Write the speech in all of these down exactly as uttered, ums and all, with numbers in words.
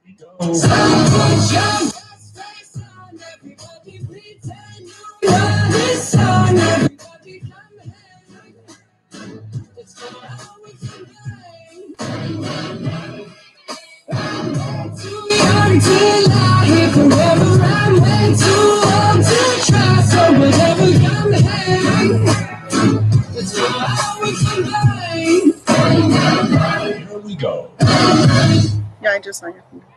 Here we go. Yeah, I just saw your finger.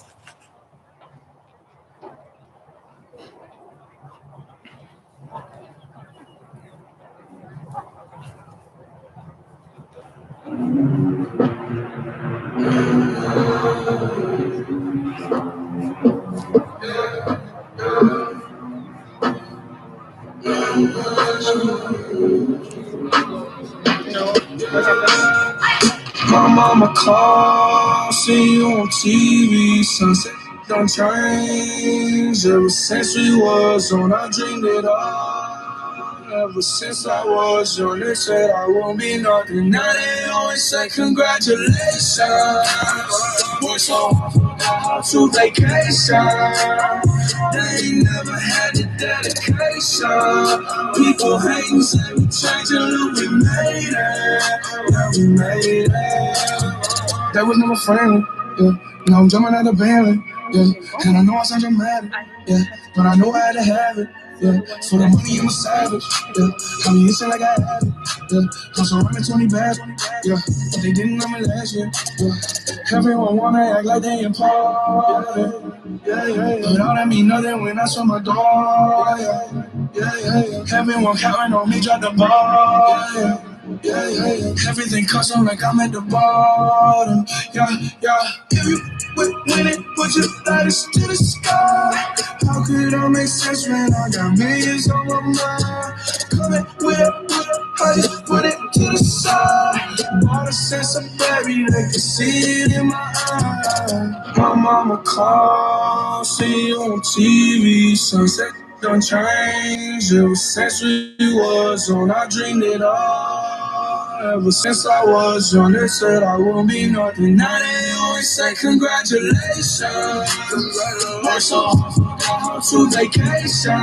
No, was it this? My mama called, see you on T V, sunset don't change. Ever since we was on, I dreamed it all. Ever since I was young, they said I won't be nothing. Now they always say congratulations. Work so hard to vacation. They ain't never had the dedication. People hating, say we changing, look, we made it. Yeah, we made it. They was never friendly, yeah. Now I'm jumping out the Bentley, yeah. And I know I sound dramatic, yeah. But I know I had to have it, yeah. For the money, I'm a savage, yeah. I mean, it's like I had it, yeah. Cause I'm running twenty bags, yeah. But they didn't know me last year, yeah. Everyone wanna act like they important, yeah, yeah, yeah. But all that mean nothing when I saw my door, yeah. Yeah, yeah, yeah. Everyone counting on me, drop the ball, yeah. Yeah, yeah, yeah. Everything custom like I'm at the bottom. Yeah, yeah. If you with winning, put your lighters to the sky. How could I make sense when I got millions on my mind? Coming with it, with it, I just put it to the side. All the sense I'm buried, they can see it in my eyes. My mama called, see you on T V, sunset don't change. Ever since we was on, I dreamed it all. Ever since I was young, they said I won't be nothing. Now they always say congratulations. Work so hard to vacation.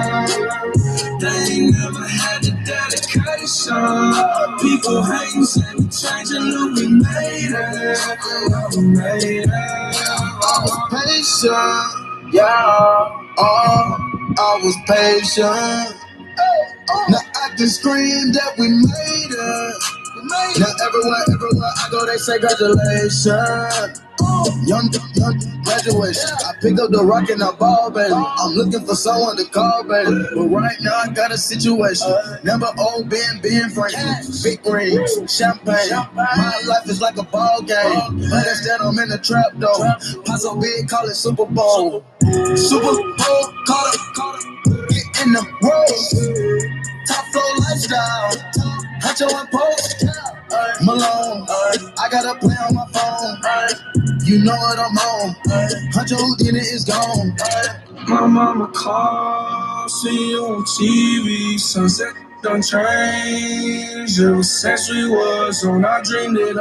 They ain't never had the dedication. People hating, say we changing, look, we made it. We made it. I was patient, yeah. Oh, I was patient. Now I can scream that we made it. Now everywhere, everywhere I go, they say congratulations. Young, young graduation. I pick up the rock and I ball, baby. I'm looking for someone to call, baby. But right now I got a situation. Never old Ben, Ben Franklin. Big rings, champagne. My life is like a ball game. But instead I'm in the trap though. Paso big, call it Super Bowl. Super Bowl, call it, call it. Get in the road. Top flow lifestyle. Huncho and post. Malone. I got a play on my phone. You know what I'm on. Huncho Houdini is gone. My mama called, see you on T V, sunset don't change. Ever since we was on, I dreamed it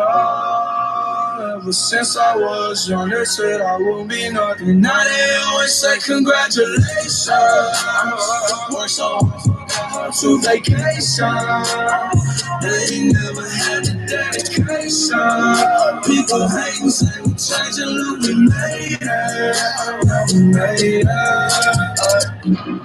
all. Ever since I was young, they said I won't be nothing. Now they always say congratulations. Work so hard to vacation. They ain't never had the dedication. People hating, say we changing, look, we made it. We made it.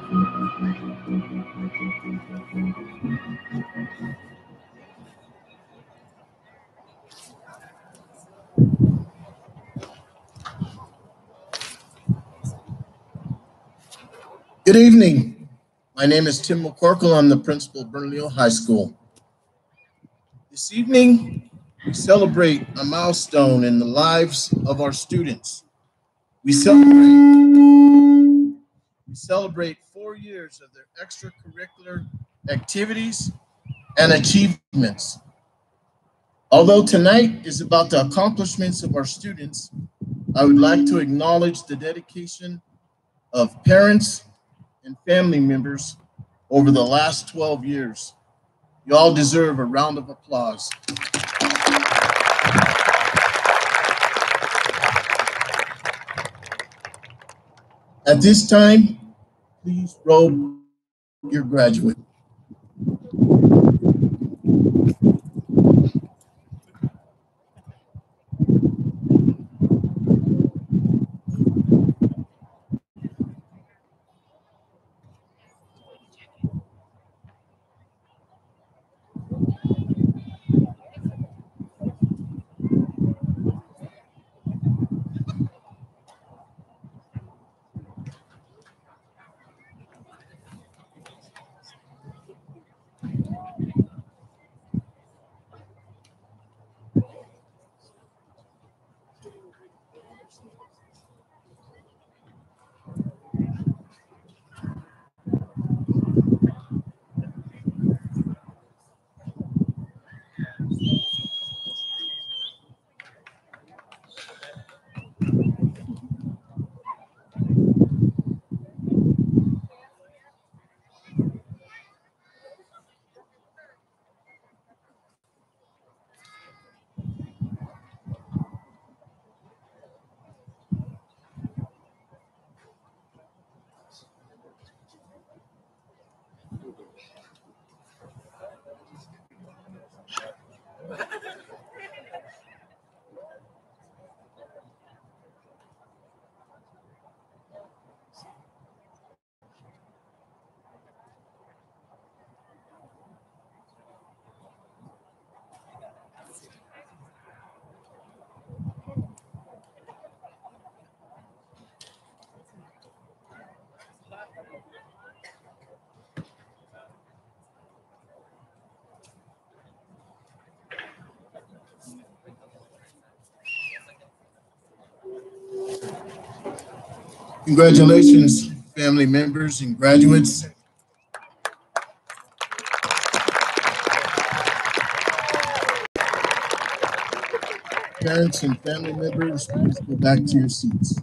Good evening. My name is Tim McCorkle. I'm the principal of Bernalillo High School. This evening, we celebrate a milestone in the lives of our students. We celebrate, we celebrate four years of their extracurricular activities and achievements. Although tonight is about the accomplishments of our students, I would like to acknowledge the dedication of parents and family members over the last twelve years. You all deserve a round of applause. At this time, please robe your graduate. Congratulations, family members and graduates. Parents and family members, please go back to your seats.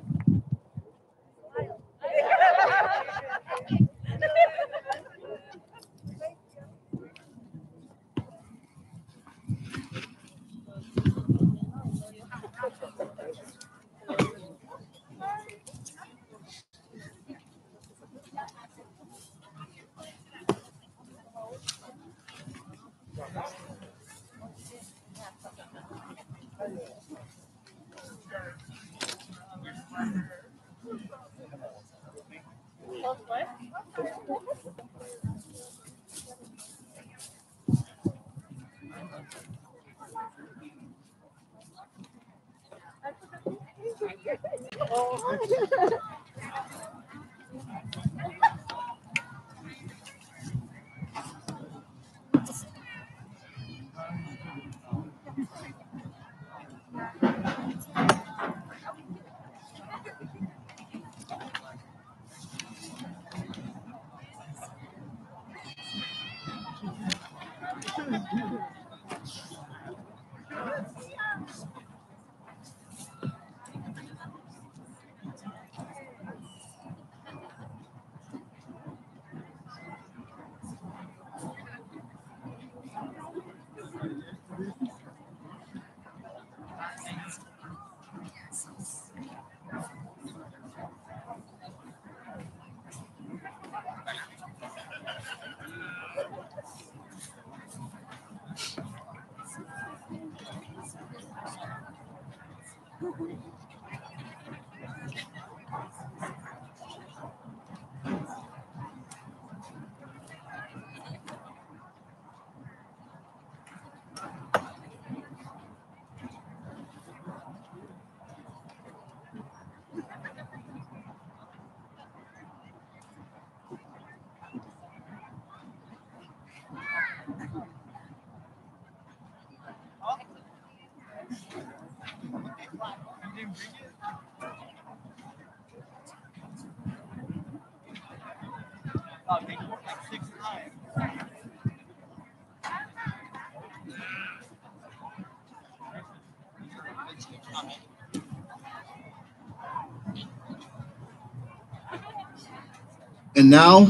And now,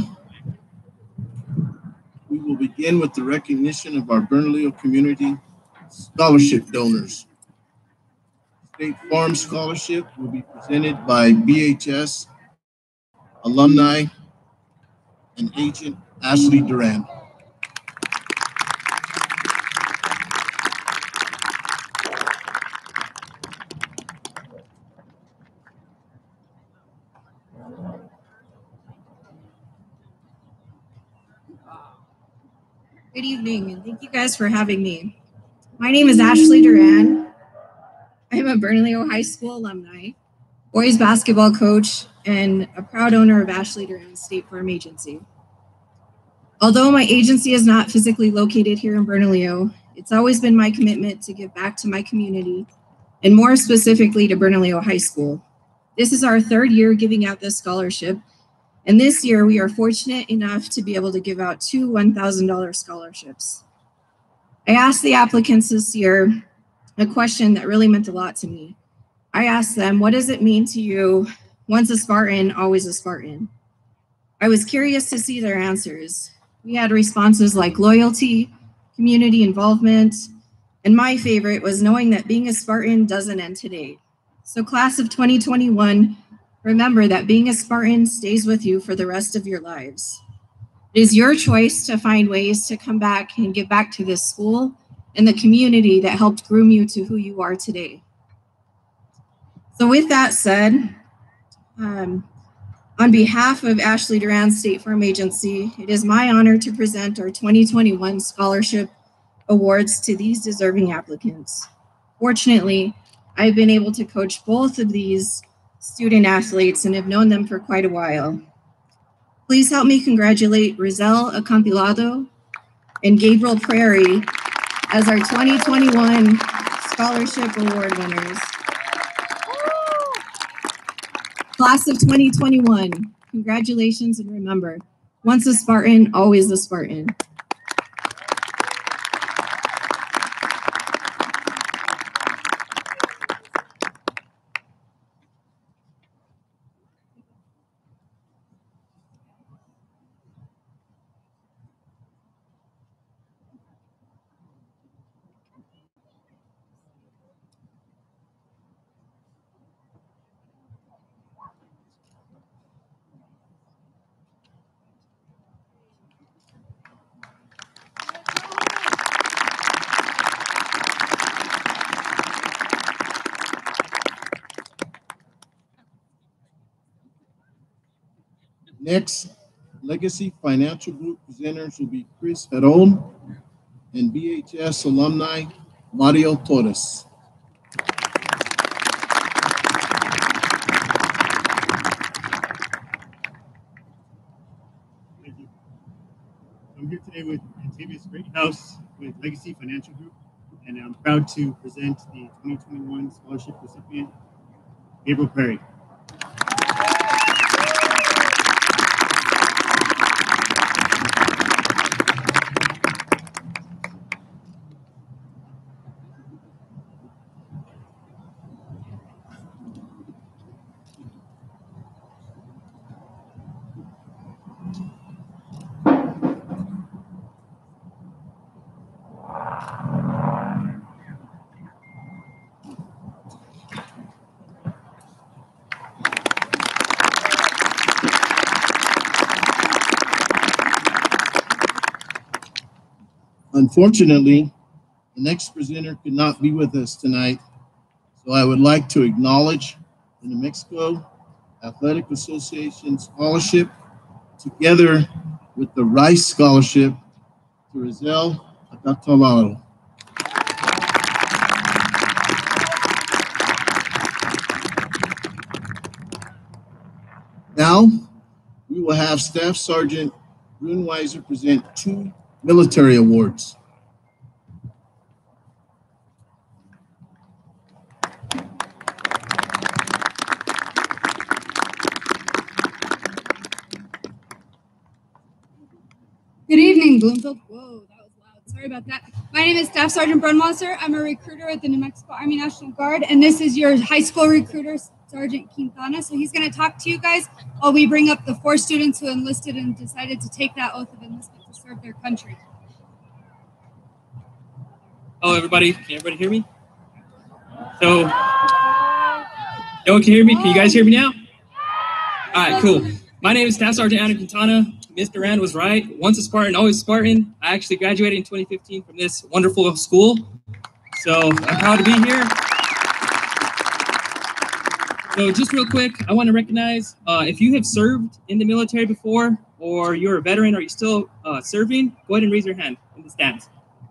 we will begin with the recognition of our Bernalillo community scholarship donors. State Farm Scholarship will be presented by B H S alumni, and agent Ashley Duran. Good evening, and thank you guys for having me. My name is Ashley Duran. I am a Bernalillo High School alumni, boys basketball coach, and a proud owner of Ashley Duran State Farm Agency. Although my agency is not physically located here in Bernalillo, it's always been my commitment to give back to my community, and more specifically to Bernalillo High School. This is our third year giving out this scholarship, and this year we are fortunate enough to be able to give out two one thousand dollar scholarships. I asked the applicants this year a question that really meant a lot to me. I asked them, what does it mean to you, once a Spartan, always a Spartan? I was curious to see their answers. We had responses like loyalty, community involvement, and my favorite was knowing that being a Spartan doesn't end today. So class of twenty twenty-one, remember that being a Spartan stays with you for the rest of your lives. It is your choice to find ways to come back and give back to this school and the community that helped groom you to who you are today. So with that said, um, on behalf of Ashley Duran State Farm Agency, it is my honor to present our twenty twenty-one scholarship awards to these deserving applicants. Fortunately, I've been able to coach both of these student athletes and have known them for quite a while. Please help me congratulate Rizel Acampilado and Gabriel Prairie as our twenty twenty-one Scholarship Award winners. Class of twenty twenty-one, congratulations, and remember, once a Spartan, always a Spartan. Next, Legacy Financial Group presenters will be Chris Heron and B H S alumni Mario Torres. Thank you. I'm here today with Antavius Greathouse with Legacy Financial Group, and I'm proud to present the twenty twenty-one scholarship recipient, Gabriel Prairie. Unfortunately, the next presenter could not be with us tonight, so I would like to acknowledge the New Mexico Athletic Association scholarship together with the Rice Scholarship to Rizel Acampilado. Now, we will have Staff Sergeant Grunweiser present two military awards. Good evening, Bloomfield. Whoa, that was loud. Sorry about that. My name is Staff Sergeant Brunwasser. I'm a recruiter at the New Mexico Army National Guard, and this is your high school recruiter, Sergeant Quintana. So he's going to talk to you guys while we bring up the four students who enlisted and decided to take that oath of enlistment to serve their country. Hello, everybody. Can everybody hear me? So, no one can hear me. Can you guys hear me now? All right, cool. My name is Staff Sergeant Anna Quintana. Miz Duran was right. Once a Spartan, always Spartan. I actually graduated in twenty fifteen from this wonderful school. So I'm proud to be here. So just real quick, I want to recognize uh, if you have served in the military before, or you're a veteran, or you're still uh, serving, go ahead and raise your hand in the stands.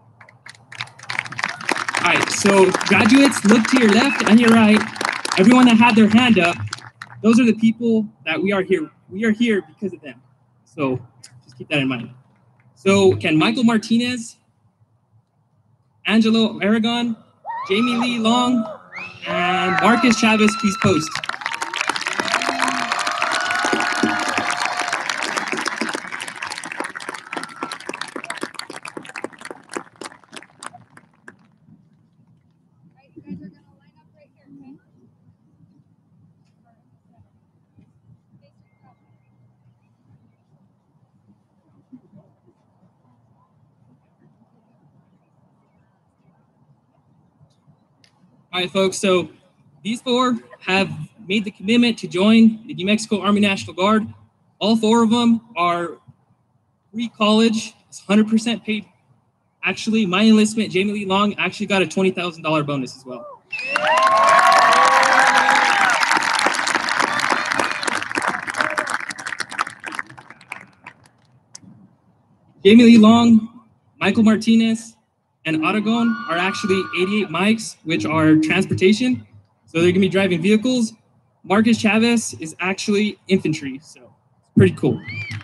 All right, so graduates, look to your left and your right. Everyone that had their hand up, those are the people that we are here. We are here because of them. So just keep that in mind. So can Michael Martinez, Angelo Aragon, Jamie Lee Long, and Marcus Chavez please post? All right, folks, so these four have made the commitment to join the New Mexico Army National Guard. All four of them are free college. It's one hundred percent paid. Actually, my enlistment, Jamie Lee Long, actually got a twenty thousand dollars bonus as well. Jamie Lee Long, Michael Martinez, and Aragon are actually eighty-eight mics, which are transportation. So they're gonna be driving vehicles. Marcus Chavez is actually infantry, so it's pretty cool.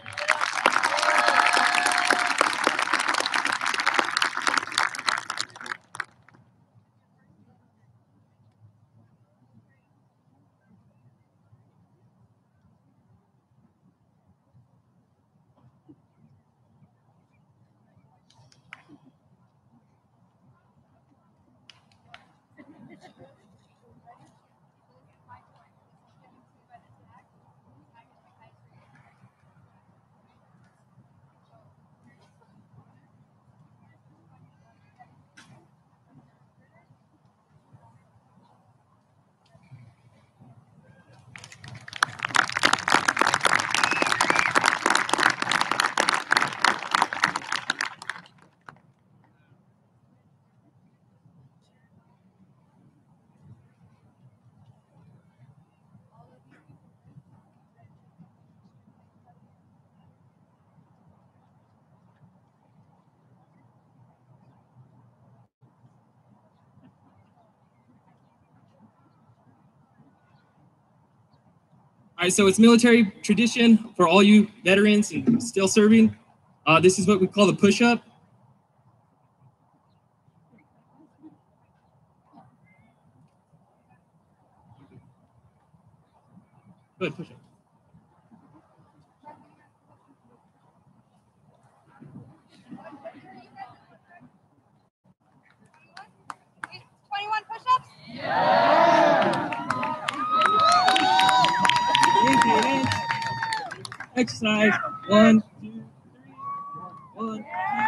All right, so it's military tradition for all you veterans and still serving. Uh, this is what we call the push-up. Go ahead, push-up. twenty-one push-ups? Exercise. One, two, three. One, two,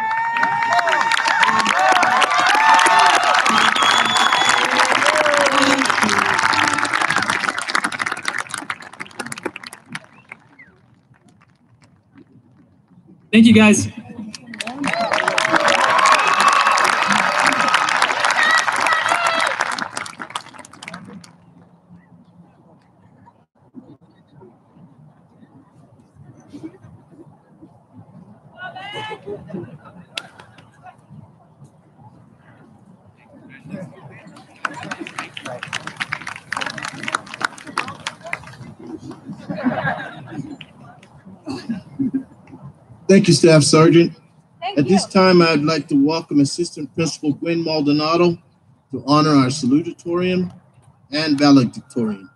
three. Thank you, guys. Thank you, Staff Sergeant. Thank At you. this time, I'd like to welcome Assistant Principal Gwen Maldonado to honor our salutatorian and valedictorian.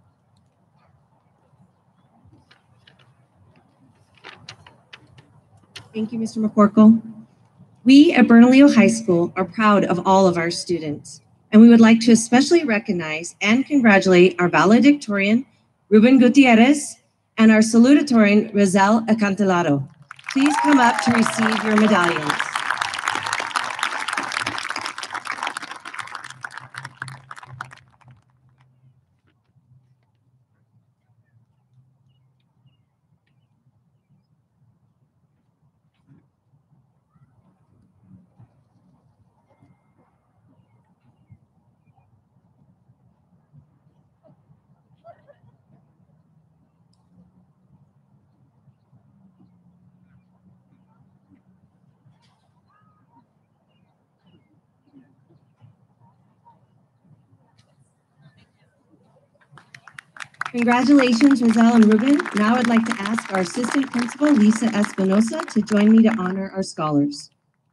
Thank you, Mister McCorkle. We at Bernalillo High School are proud of all of our students, and we would like to especially recognize and congratulate our valedictorian, Ruben Gutierrez, and our salutatorian, Rizal Acantilado. Please come up to receive your medallions. Congratulations, Rizal and Ruben. Now I'd like to ask our assistant principal, Lisa Espinosa, to join me to honor our scholars.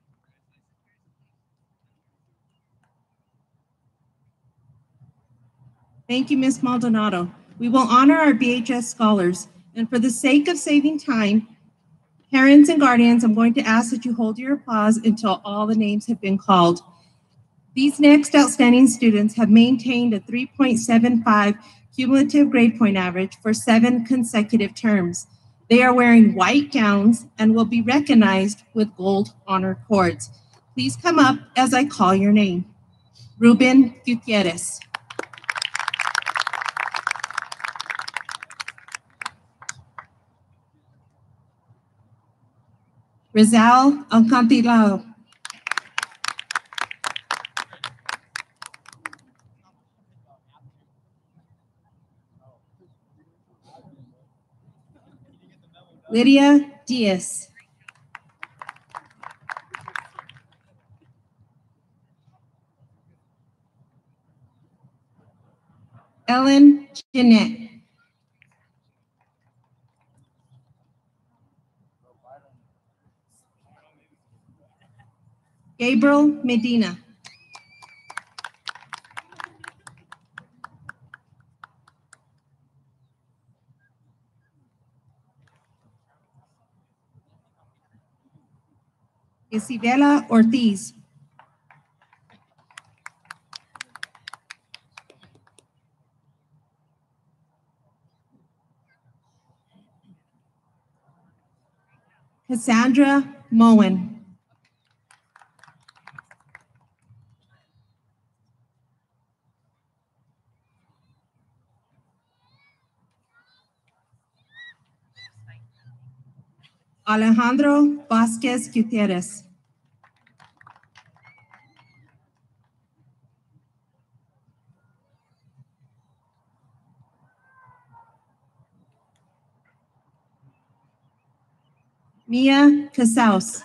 Thank you, Miz Maldonado. We will honor our B H S scholars. And for the sake of saving time, parents and guardians, I'm going to ask that you hold your applause until all the names have been called. These next outstanding students have maintained a three point seven five cumulative grade point average for seven consecutive terms. They are wearing white gowns and will be recognized with gold honor cords. Please come up as I call your name. Ruben Gutierrez. Rizal Alcantilao. Lydia Diaz. Ellen Jeanette. Gabriel Medina. Isabela Ortiz. Cassandra Moen. Alejandro Vasquez Gutierrez. Mia Casaus.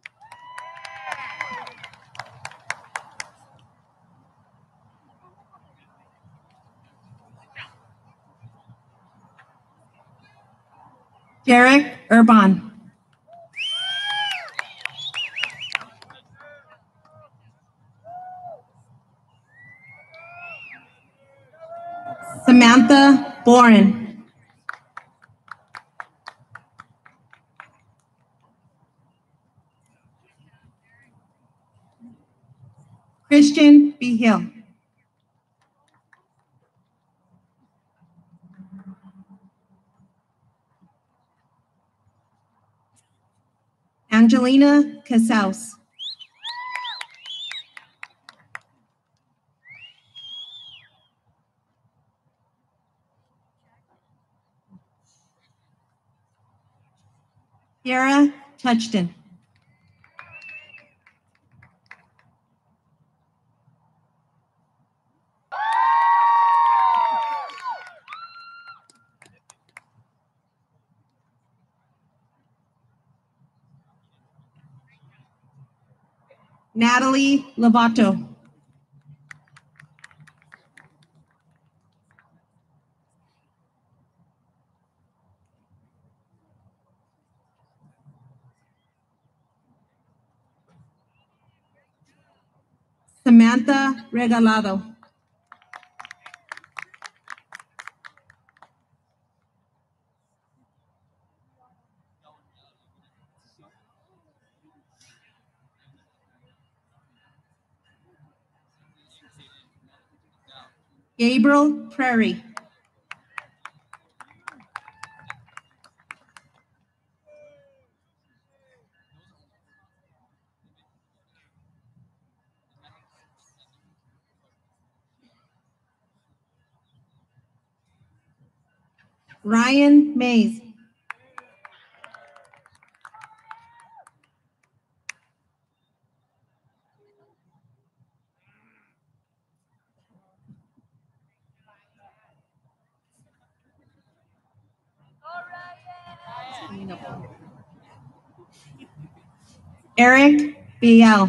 Derek Urban. Samantha Boren. Christian B. Hill. Angelina Casaus. Kiara Touchton. Natalie Lovato. Samantha Regalado. Gabriel Prairie. Ryan Mays. Eric Biel.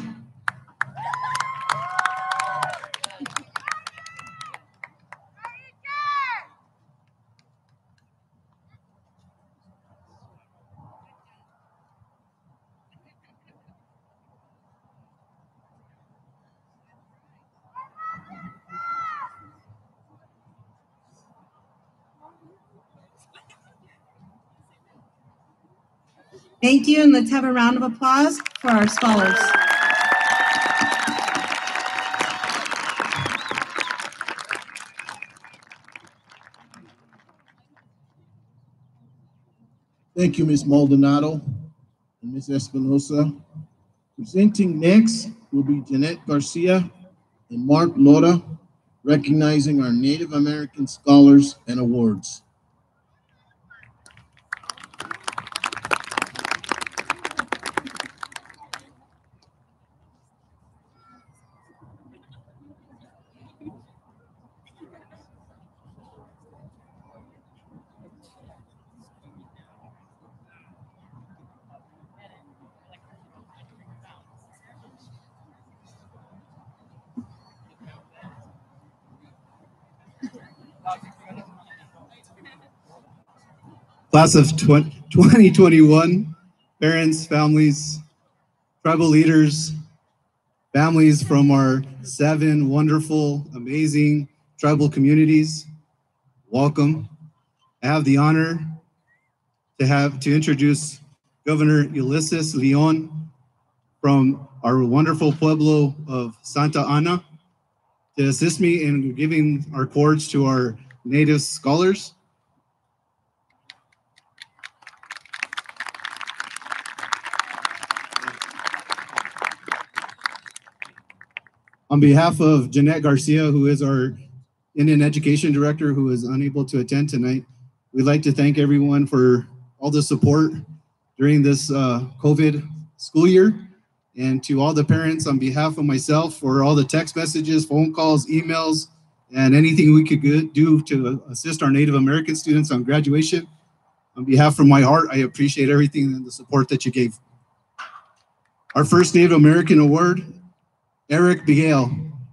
Thank you, and let's have a round of applause for our scholars. Thank you, Miz Maldonado and Miz Espinosa. Presenting next will be Jeanette Garcia and Mark Lora, recognizing our Native American scholars and awards. Class of twenty twenty-one, parents, families, tribal leaders, families from our seven wonderful, amazing tribal communities, welcome. I have the honor to have to introduce Governor Ulysses Leon from our wonderful pueblo of Santa Ana to assist me in giving our cords to our Native scholars. On behalf of Jeanette Garcia, who is our Indian Education Director, who is unable to attend tonight, we'd like to thank everyone for all the support during this uh, COVID school year. And to all the parents, on behalf of myself, for all the text messages, phone calls, emails, and anything we could do to assist our Native American students on graduation. On behalf of my heart, I appreciate everything and the support that you gave. Our first Native American award, Eric Miguel.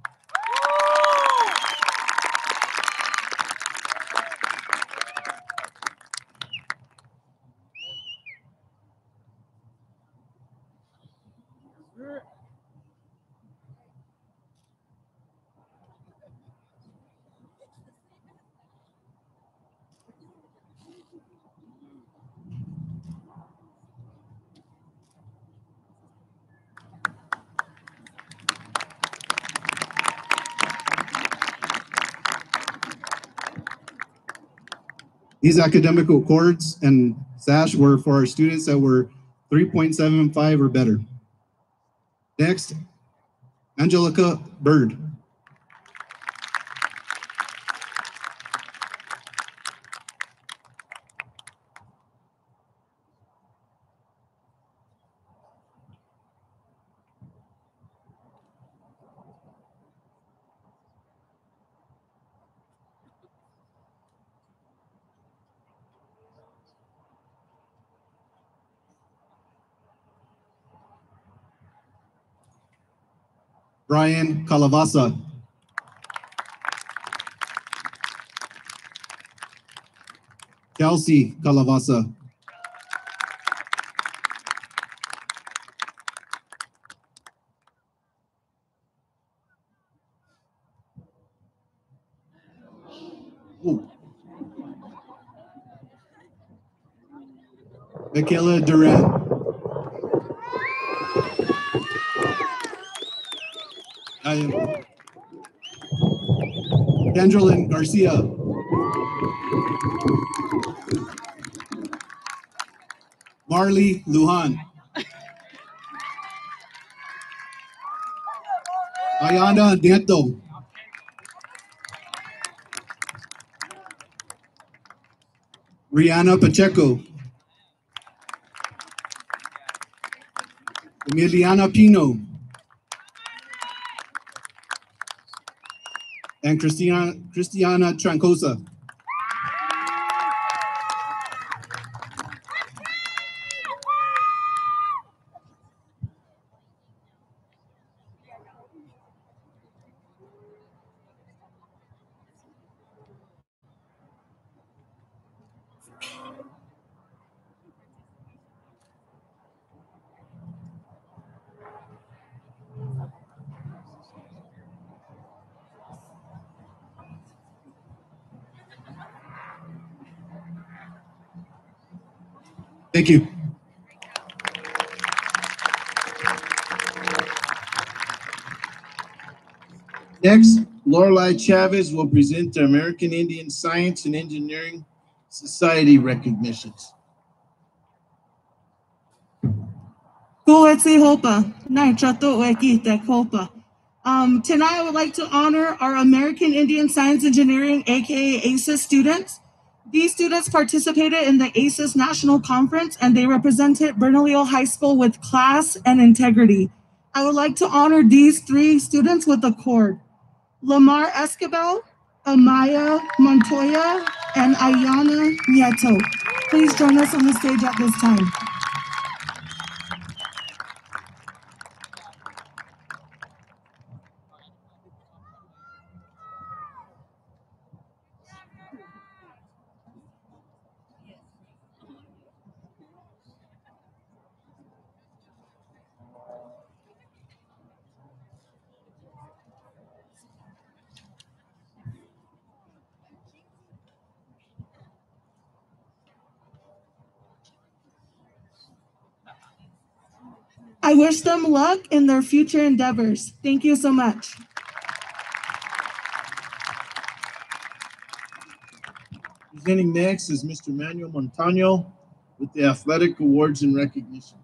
These academic awards and sash were for our students that were three point seven five or better. Next, Angelica Bird. Brian Calavasa. Kelsey Calavasa. Ooh. Michaela Durant. I am Kendrelyn Garcia. Marley Lujan. Ayana Nieto. Rihanna Pacheco. Emiliana Pino. And Christiana, Christiana Trancosa. Thank you. Next, Lorelei Chavez will present the American Indian Science and Engineering Society recognitions. Um, tonight, I would like to honor our American Indian Science Engineering, aka A C E S students. These students participated in the A C E S National Conference and they represented Bernalillo High School with class and integrity. I would like to honor these three students with a cord. Lamar Escobar, Amaya Montoya, and Ayana Nieto. Please join us on the stage at this time. I wish them luck in their future endeavors. Thank you so much. Presenting next is Mister Manuel Montano with the Athletic Awards and Recognitions.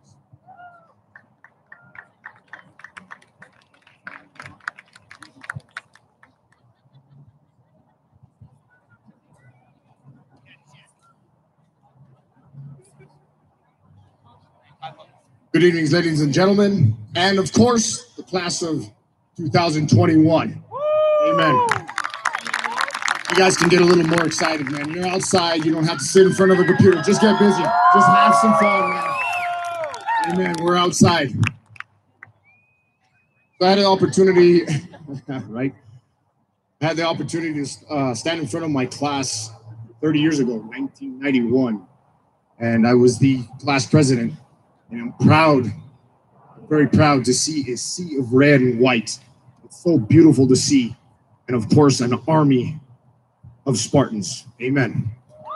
Good evening, ladies and gentlemen, and of course, the class of two thousand twenty-one. Amen. You guys can get a little more excited, man. You're outside. You don't have to sit in front of a computer. Just get busy. Just have some fun, man. Amen. We're outside. So I had the opportunity, right? I had the opportunity to uh, stand in front of my class thirty years ago, nineteen ninety-one, and I was the class president. And I'm proud, very proud to see a sea of red and white. It's so beautiful to see. And of course, an army of Spartans. Amen.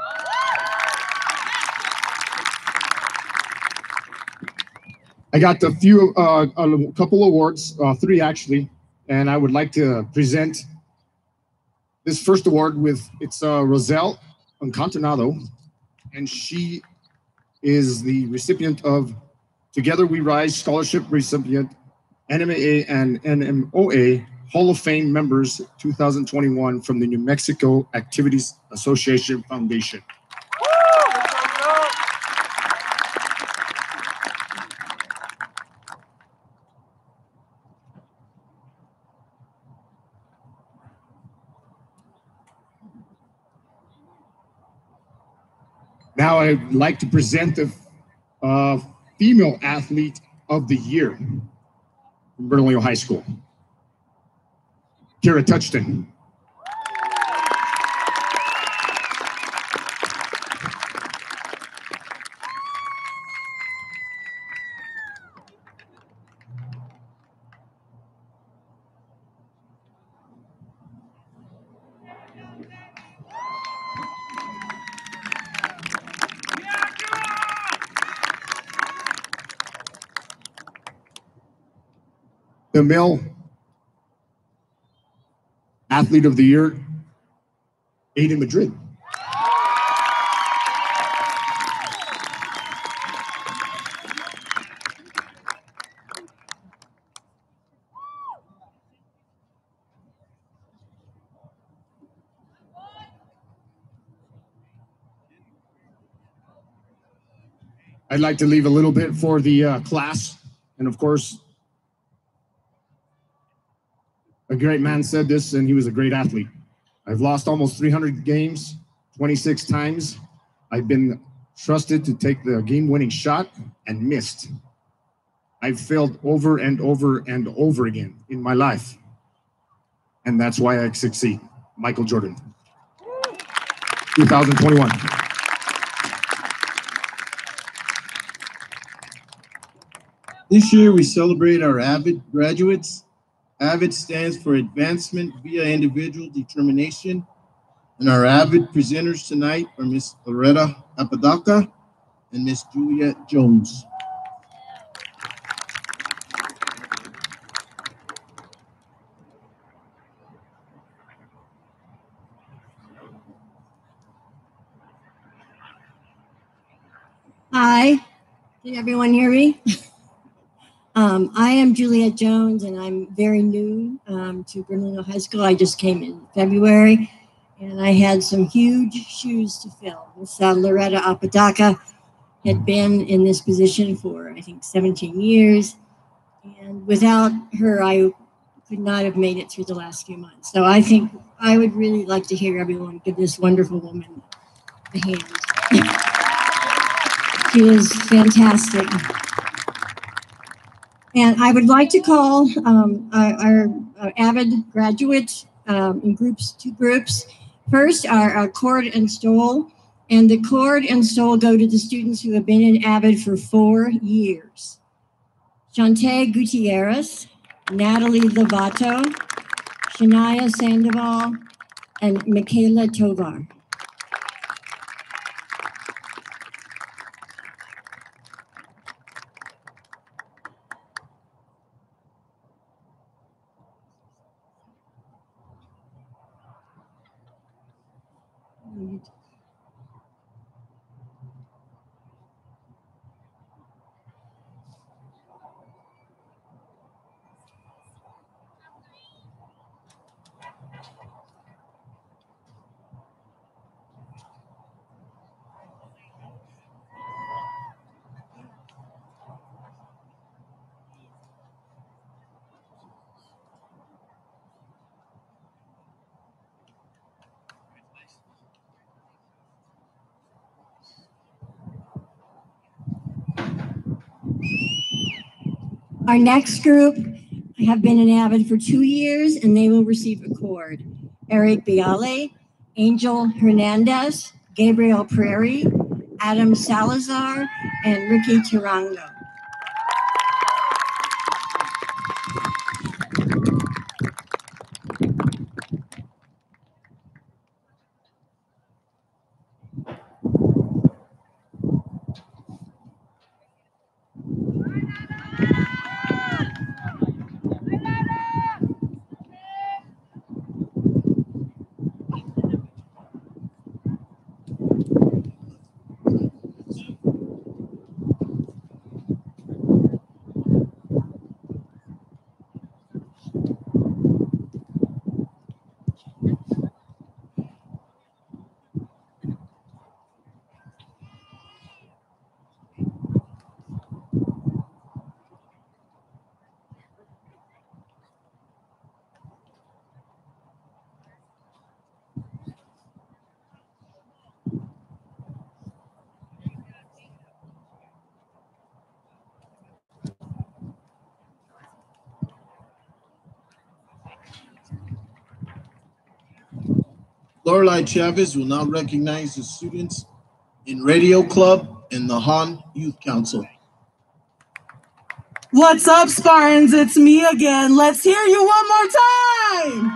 I got a few, uh, a couple awards, uh, three actually, and I would like to present this first award with, it's uh, Roselle Encantanado, and she is the recipient of Together We Rise Scholarship recipient, N M A and N M O A Hall of Fame members two thousand twenty-one from the New Mexico Activities Association Foundation. Now I'd like to present the uh, Female Athlete of the Year from Bernalillo High School, Kira Touchton. The Male Athlete of the Year, Aiden Madrid. I'd like to leave a little bit for the uh, class, and of course, a great man said this, and he was a great athlete. I've lost almost three hundred games, twenty-six times. I've been trusted to take the game-winning shot and missed. I've failed over and over and over again in my life. And that's why I succeed. Michael Jordan, two thousand twenty-one. This year, we celebrate our AVID graduates. AVID stands for Advancement via Individual Determination. And our AVID presenters tonight are Miss Loretta Apodaca and Miss Juliet Jones. Hi, can everyone hear me? um, I am Juliet Jones, and I'm very new um, to Bernalillo High School. I just came in February, and I had some huge shoes to fill. Miss uh, Loretta Apodaca had been in this position for, I think, seventeen years, and without her, I could not have made it through the last few months. So I think I would really like to hear everyone give this wonderful woman a hand. She was fantastic. And I would like to call um, our, our, our avid graduates um, in groups, two groups. First, our, our cord and stole. And the cord and stole go to the students who have been in Avid for four years. Shantae Gutierrez, Natalie Lovato, Shania Sandoval, and Michaela Tovar. Our next group have been in Avid for two years, and they will receive a cord. Eric Biale, Angel Hernandez, Gabriel Prairie, Adam Salazar, and Ricky Tarango. Lorelei Chavez will now recognize the students in Radio Club and the Han Youth Council. What's up, Spartans? It's me again. Let's hear you one more time.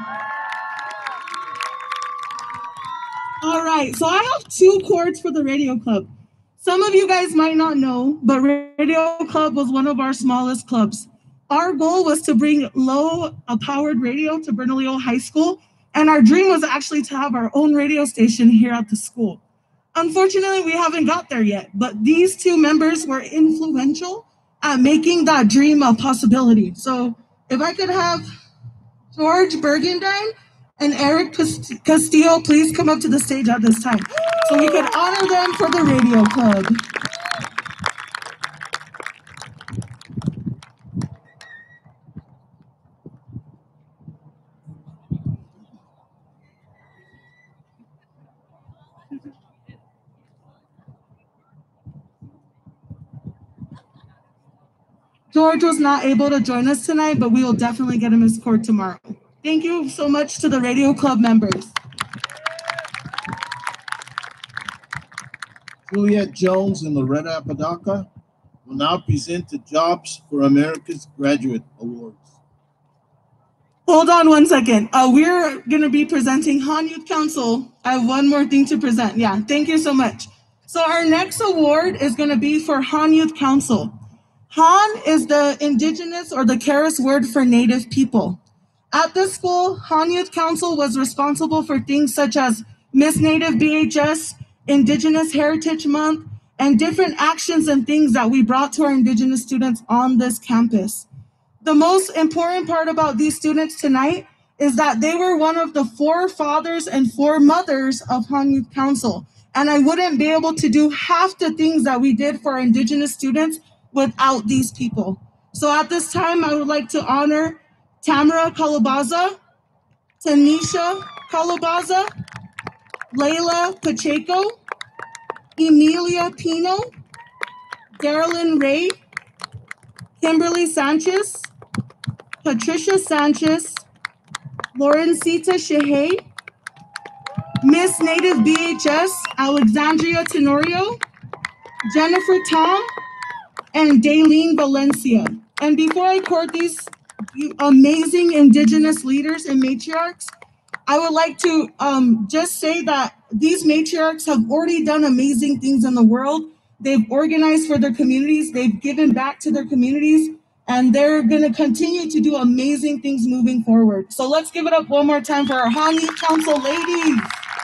All right, so I have two cords for the Radio Club. Some of you guys might not know, but Radio Club was one of our smallest clubs. Our goal was to bring low-powered radio to Bernalillo High School, and our dream was actually to have our own radio station here at the school. Unfortunately, we haven't got there yet, but these two members were influential at making that dream a possibility. So if I could have George Bergendine and Eric Castillo please come up to the stage at this time so we could honor them for the Radio Club. George was not able to join us tonight, but we will definitely get him his cord tomorrow. Thank you so much to the Radio Club members. Juliet Jones and Loretta Apodaca will now present the Jobs for America's Graduate Awards. Hold on one second. Uh, we're going to be presenting Han Youth Council. I have one more thing to present. Yeah, thank you so much. So our next award is going to be for Han Youth Council. Han is the indigenous or the Keres word for Native people. At this school, Han Youth Council was responsible for things such as Miss Native B H S, Indigenous Heritage Month, and different actions and things that we brought to our Indigenous students on this campus. The most important part about these students tonight is that they were one of the four fathers and four mothers of Hmong Youth Council. And I wouldn't be able to do half the things that we did for our Indigenous students without these people. So at this time, I would like to honor Tamara Calabaza, Tanisha Calabaza, Layla Pacheco, Emilia Pino, Darylyn Ray, Kimberly Sanchez, Patricia Sanchez, Laurencita Shehey, Miss Native B H S, Alexandria Tenorio, Jennifer Tom, and Daylene Valencia. And before I court these amazing Indigenous leaders and matriarchs, I would like to um, just say that these matriarchs have already done amazing things in the world. They've organized for their communities, they've given back to their communities, and they're gonna continue to do amazing things moving forward. So let's give it up one more time for our Hmong Youth Council ladies.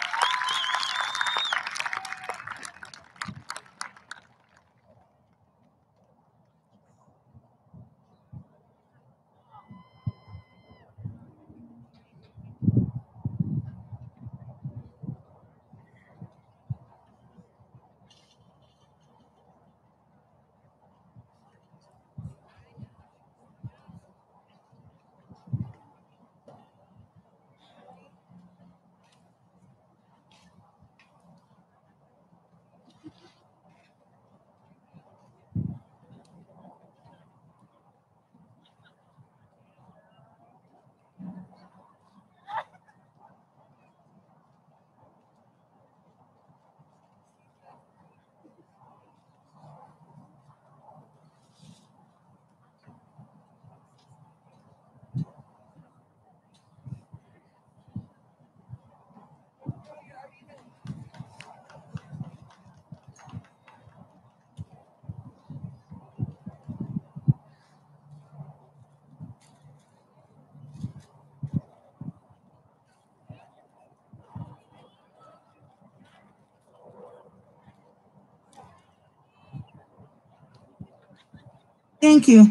Thank you.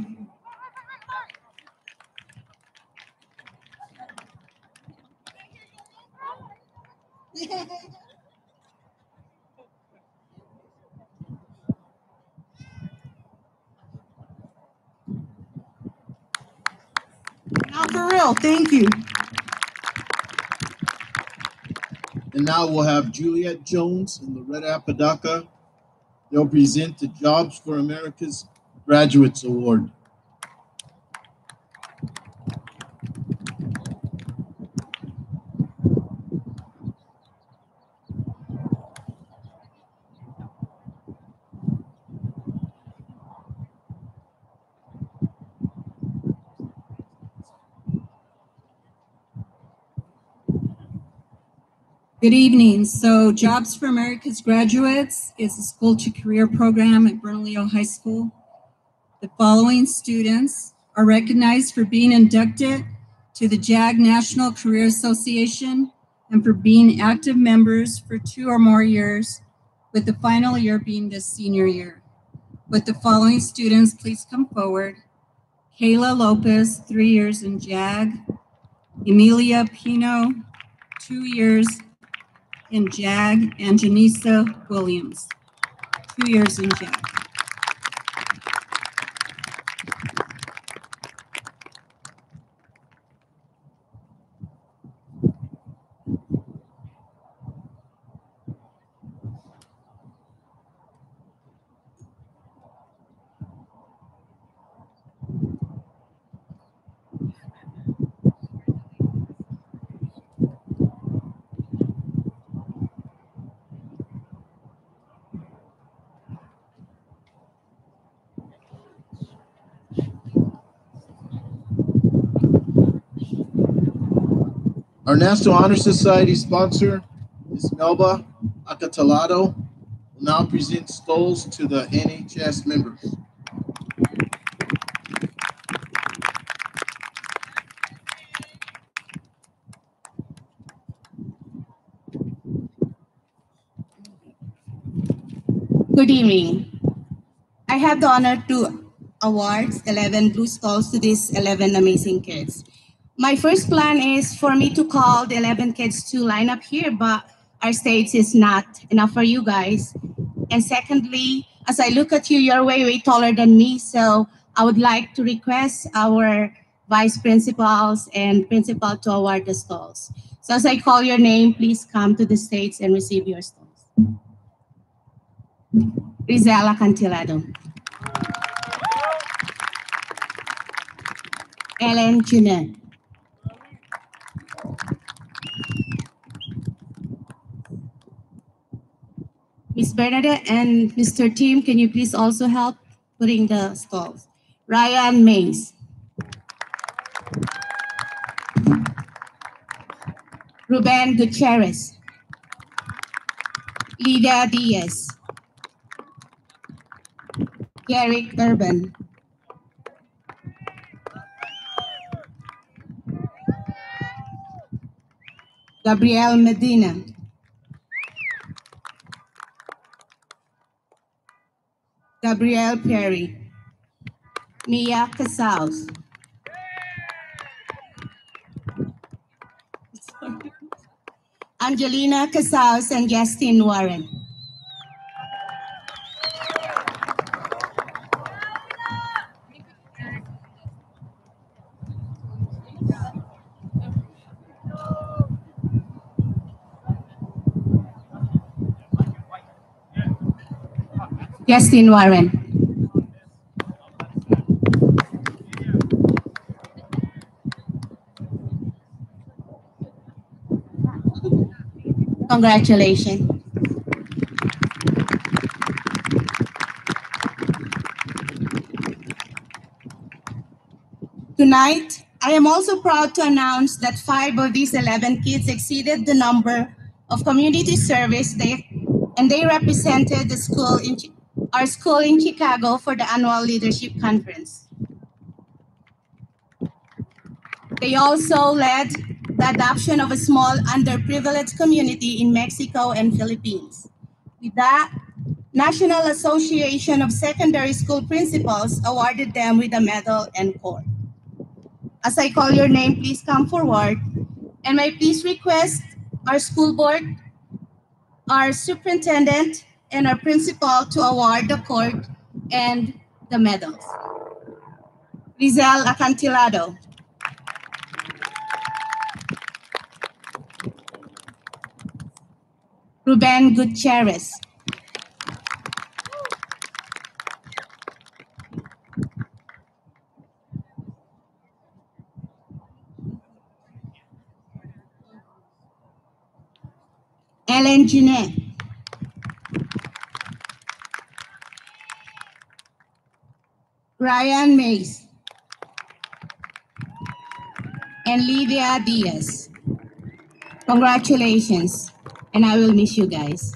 Now for real, thank you. And now we'll have Juliet Jones and Loretta Apodaca. They'll present the Jobs for America's Graduates Award. Good evening. So Jobs for America's Graduates is a school to career program at Bernalillo High School. The following students are recognized for being inducted to the J A G National Career Association and for being active members for two or more years, with the final year being this senior year. With the following students, please come forward. Kayla Lopez, three years in J A G. Emilia Pino, two years in J A G, and Janisa Williams, two years in J A G. Our National Honor Society sponsor, Miz Melba Acatalado, will now present skulls to the N H S members. Good evening. I have the honor to award eleven blue stalls to these eleven amazing kids. My first plan is for me to call the eleven kids to line up here, but our stage is not enough for you guys. And secondly, as I look at you, you're way, way taller than me, so I would like to request our vice principals and principal to award the stalls. So as I call your name, please come to the stage and receive your stalls. Rizel Acantilado. Ellen Junet. Miss Bernadette and Mister Tim, can you please also help putting the stalls? Ryan Mays. Ruben Gutierrez. Lydia Diaz. Garrick Urban. Gabriel Medina. Gabrielle Perry. Mia Casals. Angelina Casals and Justin Warren. Justin Warren. Congratulations. Tonight, I am also proud to announce that five of these eleven kids exceeded the number of community service they, and they represented the school in, our school in Chicago for the annual leadership conference. They also led the adoption of a small underprivileged community in Mexico and Philippines. With that, National Association of Secondary School Principals awarded them with a medal and cord. As I call your name, please come forward. And may I please request our school board, our superintendent, and our principal to award the cord and the medals. Rizel Acantilado. Ruben Gutierrez. Ellen Junet. Ryan Mays. And Lydia Diaz. Congratulations. And I will miss you guys.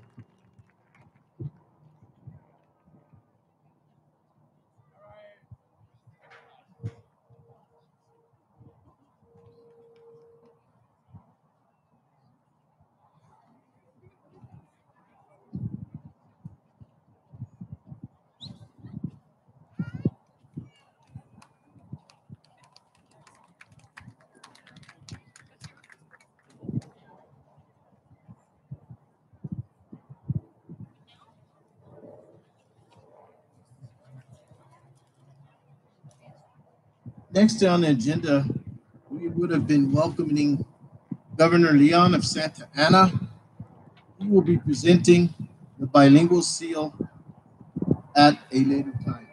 Next on the agenda, we would have been welcoming Governor Leon of Santa Ana. He will be presenting the bilingual seal at a later time.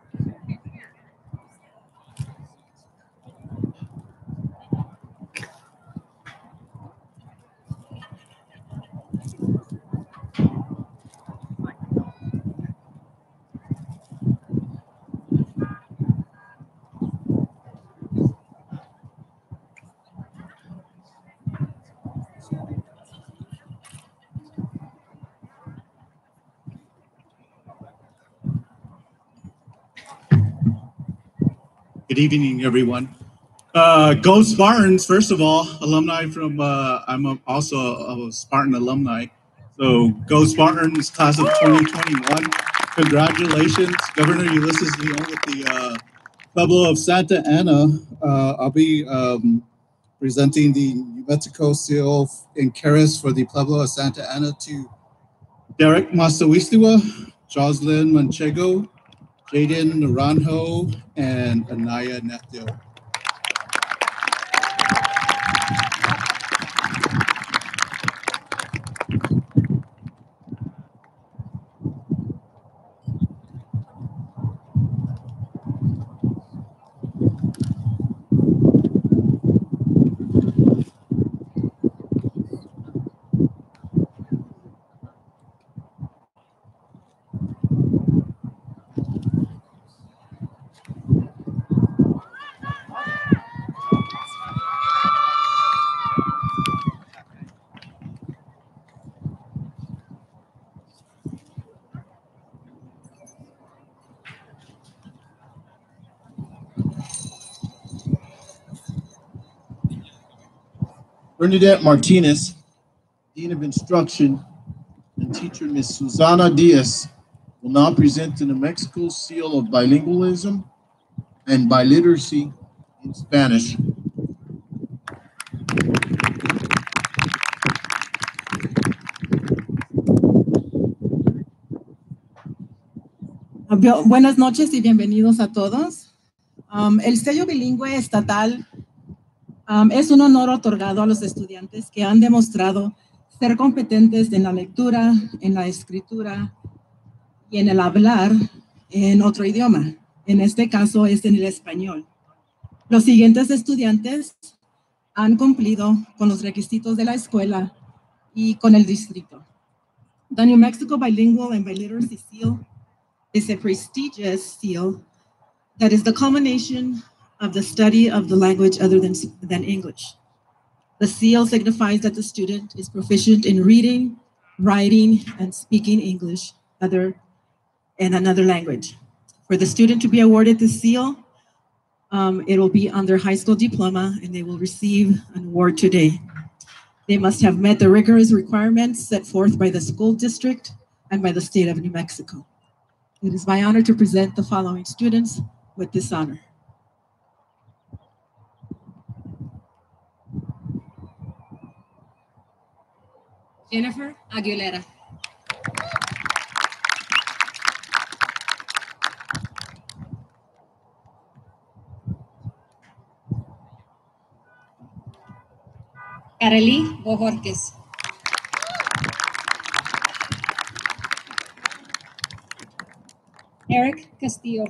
Good evening, everyone. Uh, go Spartans, first of all, alumni from, uh, I'm a, also a Spartan alumni. So go Spartans, class of twenty twenty-one. Congratulations, Governor Ulysses Leon with the uh, Pueblo of Santa Ana. Uh, I'll be um, presenting the New Mexico seal in Keres for the Pueblo of Santa Ana to Derek Masawisliwa, Jocelyn Manchego, Jaden Naranjo, and Anaya Neto. Bernadette Martinez, Dean of Instruction, and teacher Miz Susana Diaz will now present the New Mexico Seal of Bilingualism and Biliteracy in Spanish. Buenas noches y bienvenidos a todos. Um, el sello bilingüe estatal um, es un honor otorgado a los estudiantes que han demostrado ser competentes en la lectura, en la escritura y en el hablar en otro idioma. En este caso es en el español. Los siguientes estudiantes han cumplido con los requisitos de la escuela y con el distrito. The New Mexico Bilingual and Biliteracy Seal is a prestigious seal that is the culmination of the study of the language other than, than English. The seal signifies that the student is proficient in reading, writing, and speaking English other in another language. For the student to be awarded the seal, um, it will be on their high school diploma and they will receive an award today. They must have met the rigorous requirements set forth by the school district and by the state of New Mexico. It is my honor to present the following students with this honor. Jennifer Aguilera. Kareli Bojorquez. Eric Castillo.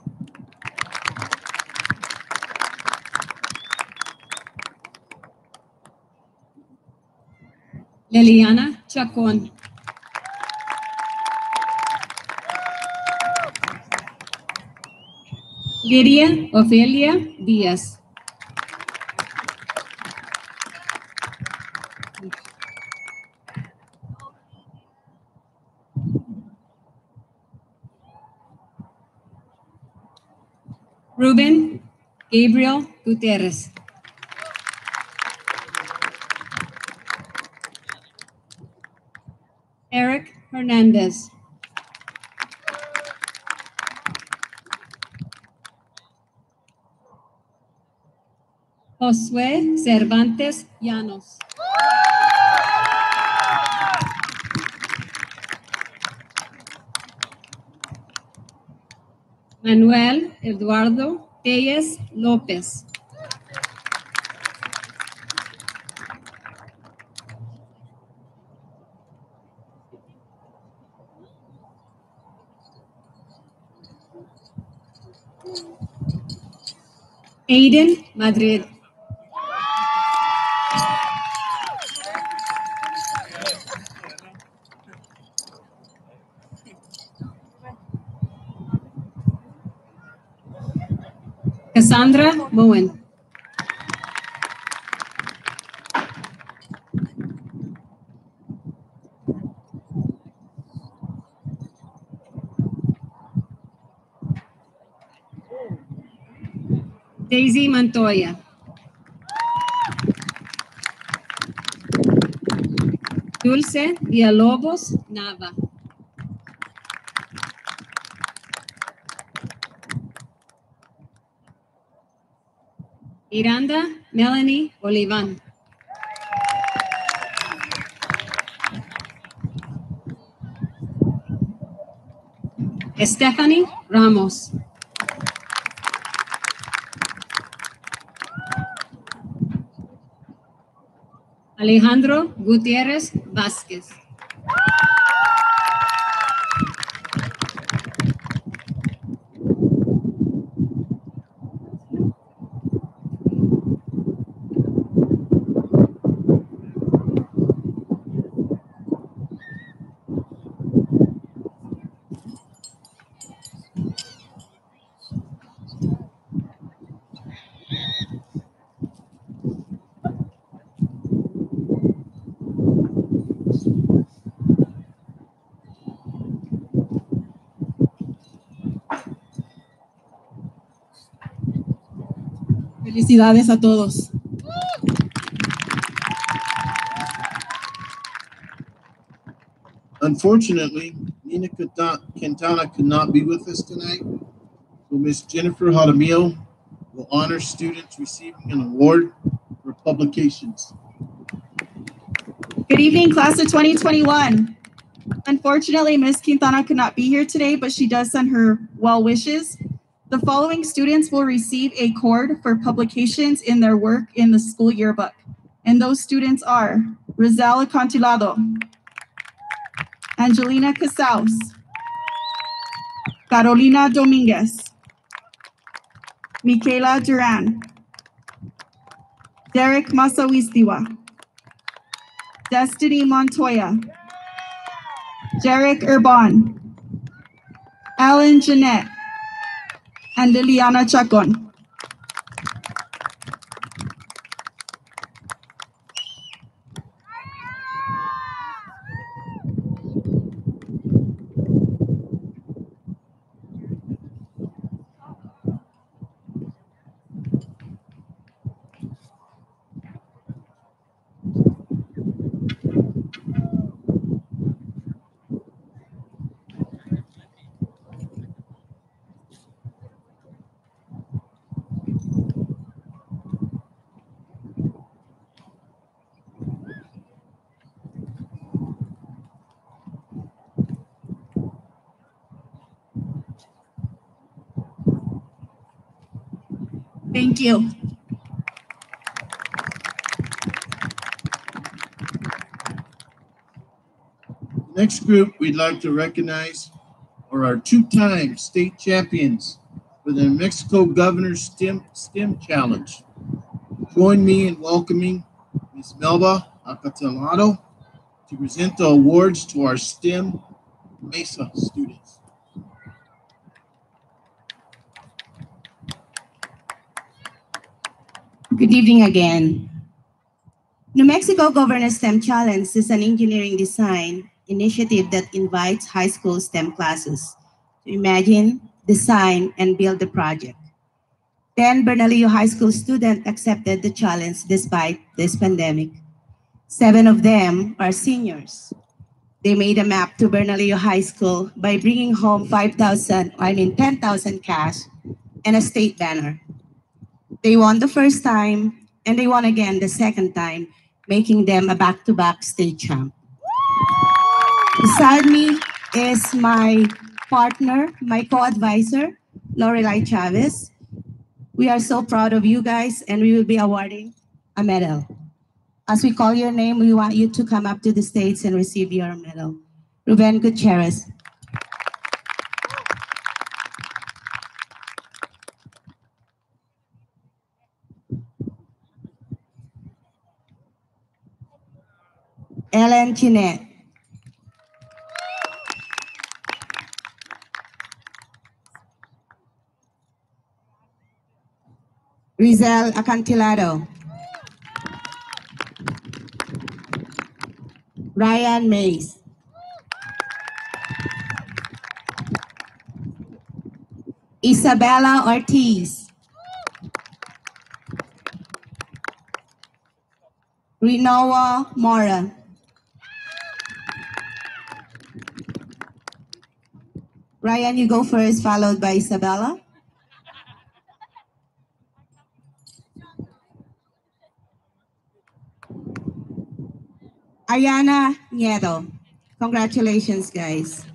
Liliana Chacón. Lidia Ofelia Díaz. Ruben Gabriel Gutierrez. Eric Hernandez. Josué Cervantes Llanos. Manuel Eduardo Tellez López. Aiden Madrid. Cassandra Moen. Daisy Montoya. Dulce Villalobos Nava. Miranda Melanie Olivan. Stephanie Ramos. Alejandro Gutierrez Vázquez. Felicidades a todos. Unfortunately, Nina Quintana could not be with us tonight, so Miz Jennifer Jaramillo will honor students receiving an award for publications. Good evening, class of twenty twenty-one. Unfortunately, Miz Quintana could not be here today, but she does send her well wishes. The following students will receive a cord for publications in their work in the school yearbook. And those students are Rizal Acantilado, Angelina Casaus, Carolina Dominguez, Michaela Duran, Derek Masawistiwa, Destiny Montoya, Jarek Urban, Alan Jeanette, and Liliana Chacon. Thank you. Next group we'd like to recognize are our two-time state champions for the New Mexico Governor's STEM, STEM Challenge. Join me in welcoming Miz Melba Acatilado to present the awards to our STEM Mesa students. Good evening again. New Mexico Governor's STEM Challenge is an engineering design initiative that invites high school STEM classes to imagine, design, and build the project. Ten Bernalillo High School students accepted the challenge despite this pandemic. Seven of them are seniors. They made a map to Bernalillo High School by bringing home five thousand, I mean ten thousand cash and a state banner. They won the first time, and they won again the second time, making them a back-to-back state champ. Beside me is my partner, my co-advisor, Lorelai Chavez. We are so proud of you guys, and we will be awarding a medal. As we call your name, we want you to come up to the stage and receive your medal. Ruben Gutierrez. Ellen Jeanette. Rizal Acantilado. Ryan Mays. Isabella Ortiz. Rinoa Mora. Ryan, you go first, followed by Isabella. Ayana Nieto. Congratulations, guys.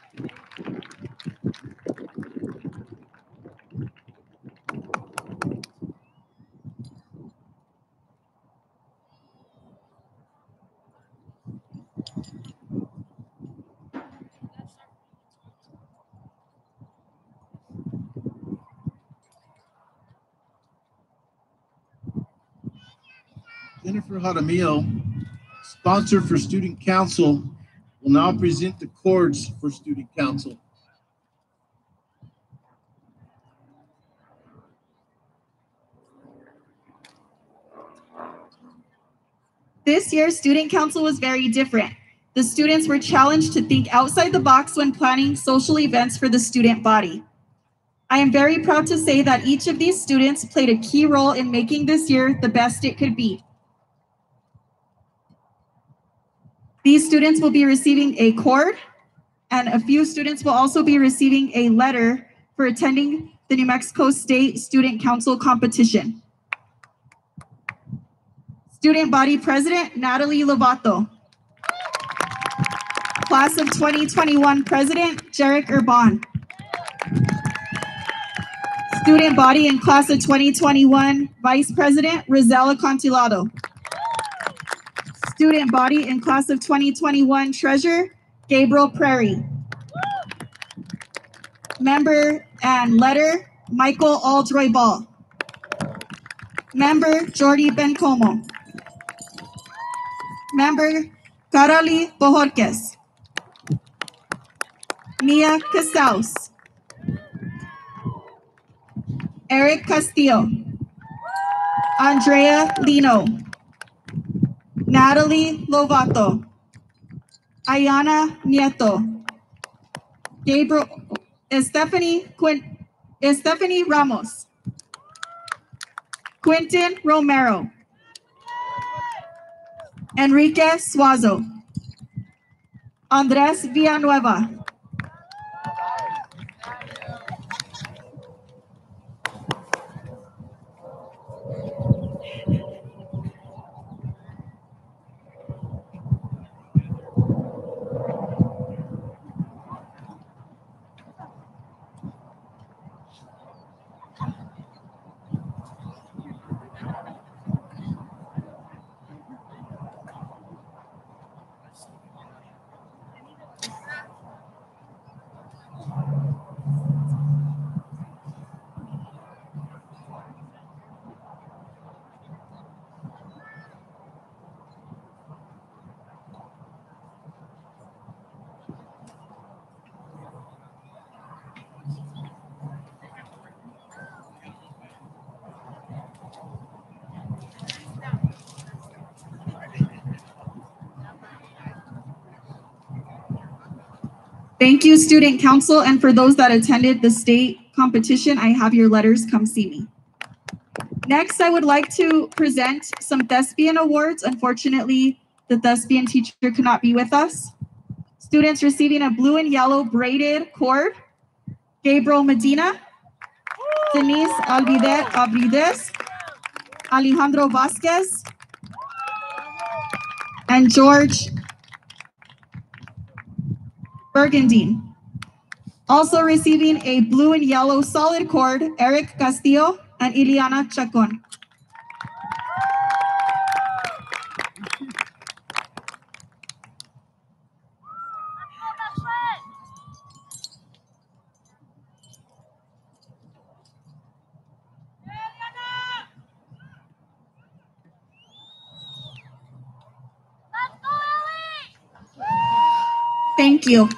Jennifer Jaramillo, sponsor for Student Council, will now present the cords for Student Council. This year's Student Council was very different. The students were challenged to think outside the box when planning social events for the student body. I am very proud to say that each of these students played a key role in making this year the best it could be. These students will be receiving a cord, and a few students will also be receiving a letter for attending the New Mexico State Student Council competition. Student Body President, Natalie Lovato. Class of twenty twenty-one President, Jarek Urban. Student Body and Class of twenty twenty-one Vice President, Rosella Contilado. Student Body and Class of twenty twenty-one Treasurer, Gabriel Prairie. Member and Letter, Michael Aldroy Ball. Member, Jordi Bencomo. Member, Caroli Bojorquez. Mia Casaus. Eric Castillo. Andrea Lino. Natalie Lovato. Ayana Nieto. Gabriel, Stephanie, Quint, Stephanie Ramos. Quentin Romero. Enrique Suazo. Andres Villanueva. Thank you, Student Council, and for those that attended the state competition, I have your letters, come see me. Next, I would like to present some thespian awards. Unfortunately, the thespian teacher could not be with us. Students receiving a blue and yellow braided cord, Gabriel Medina, Denise Alvide Abrides, Alejandro Vasquez, and George Burgundine. Also receiving a blue and yellow solid cord, Eric Castillo and Iliana Chacon. Thank you.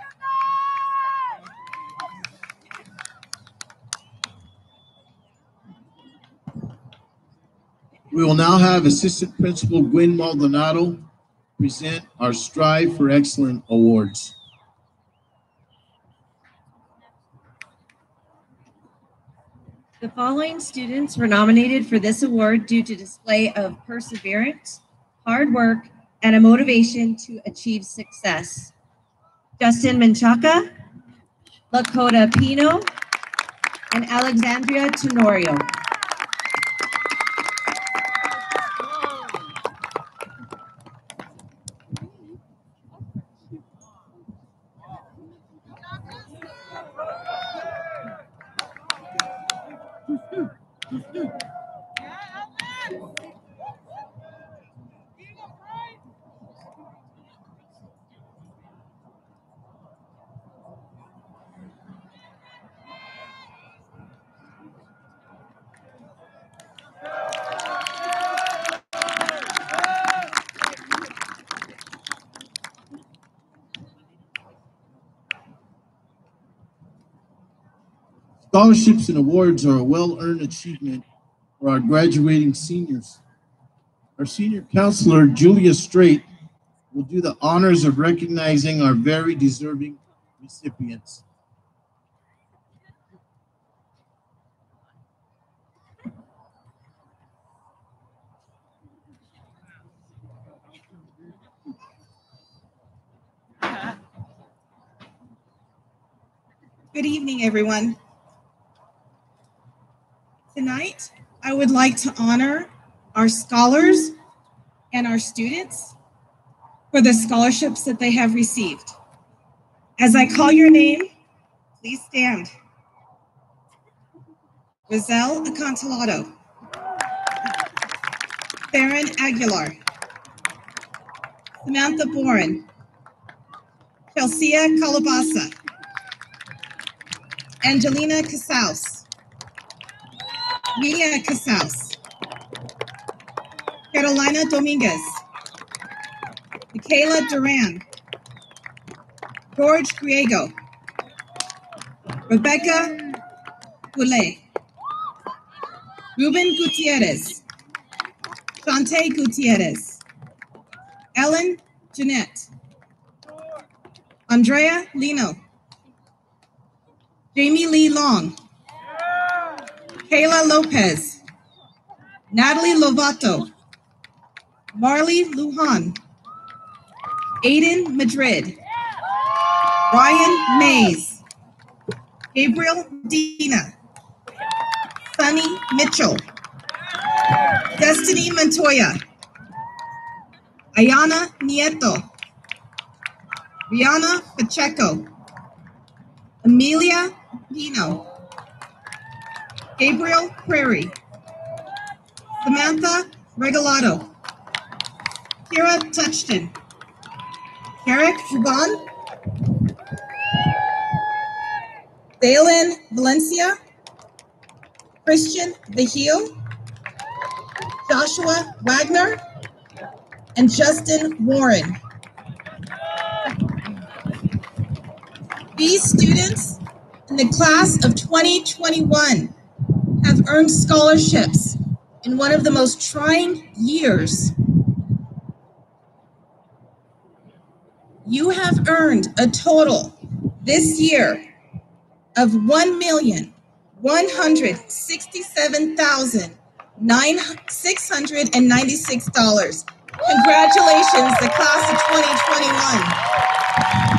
We will now have Assistant Principal Gwen Maldonado present our Strive for Excellence Awards. The following students were nominated for this award due to display of perseverance, hard work, and a motivation to achieve success. Justin Menchaca, Lakota Pino, and Alexandria Tenorio. Scholarships and awards are a well-earned achievement for our graduating seniors. Our senior counselor, Julia Straight, will do the honors of recognizing our very deserving recipients. Good evening, everyone. Tonight, I would like to honor our scholars and our students for the scholarships that they have received. As I call your name, please stand. Roselle Acantilado, Farron Aguilar, Samantha Boren, Chelsea Calabasa, Angelina Casaus, Mia Casaus, Carolina Dominguez, Michaela Duran, George Griego, Rebecca Goulet, Ruben Gutierrez, Shante Gutierrez, Ellen Jeanette, Andrea Lino, Jamie Lee Long, Kayla Lopez, Natalie Lovato, Marley Lujan, Aiden Madrid, Ryan Mays, Gabriel Dina, Sunny Mitchell, Destiny Montoya, Ayana Nieto, Rihanna Pacheco, Amelia Pino, Gabriel Prairie, Samantha Regalado, Kira Touchton, Eric Huban, Dalen Valencia, Christian Vahil, Joshua Wagner, and Justin Warren. These students in the class of twenty twenty-one have earned scholarships in one of the most trying years. You have earned a total this year of one million one hundred sixty-seven thousand six hundred ninety-six dollars. Congratulations, the class of twenty twenty-one.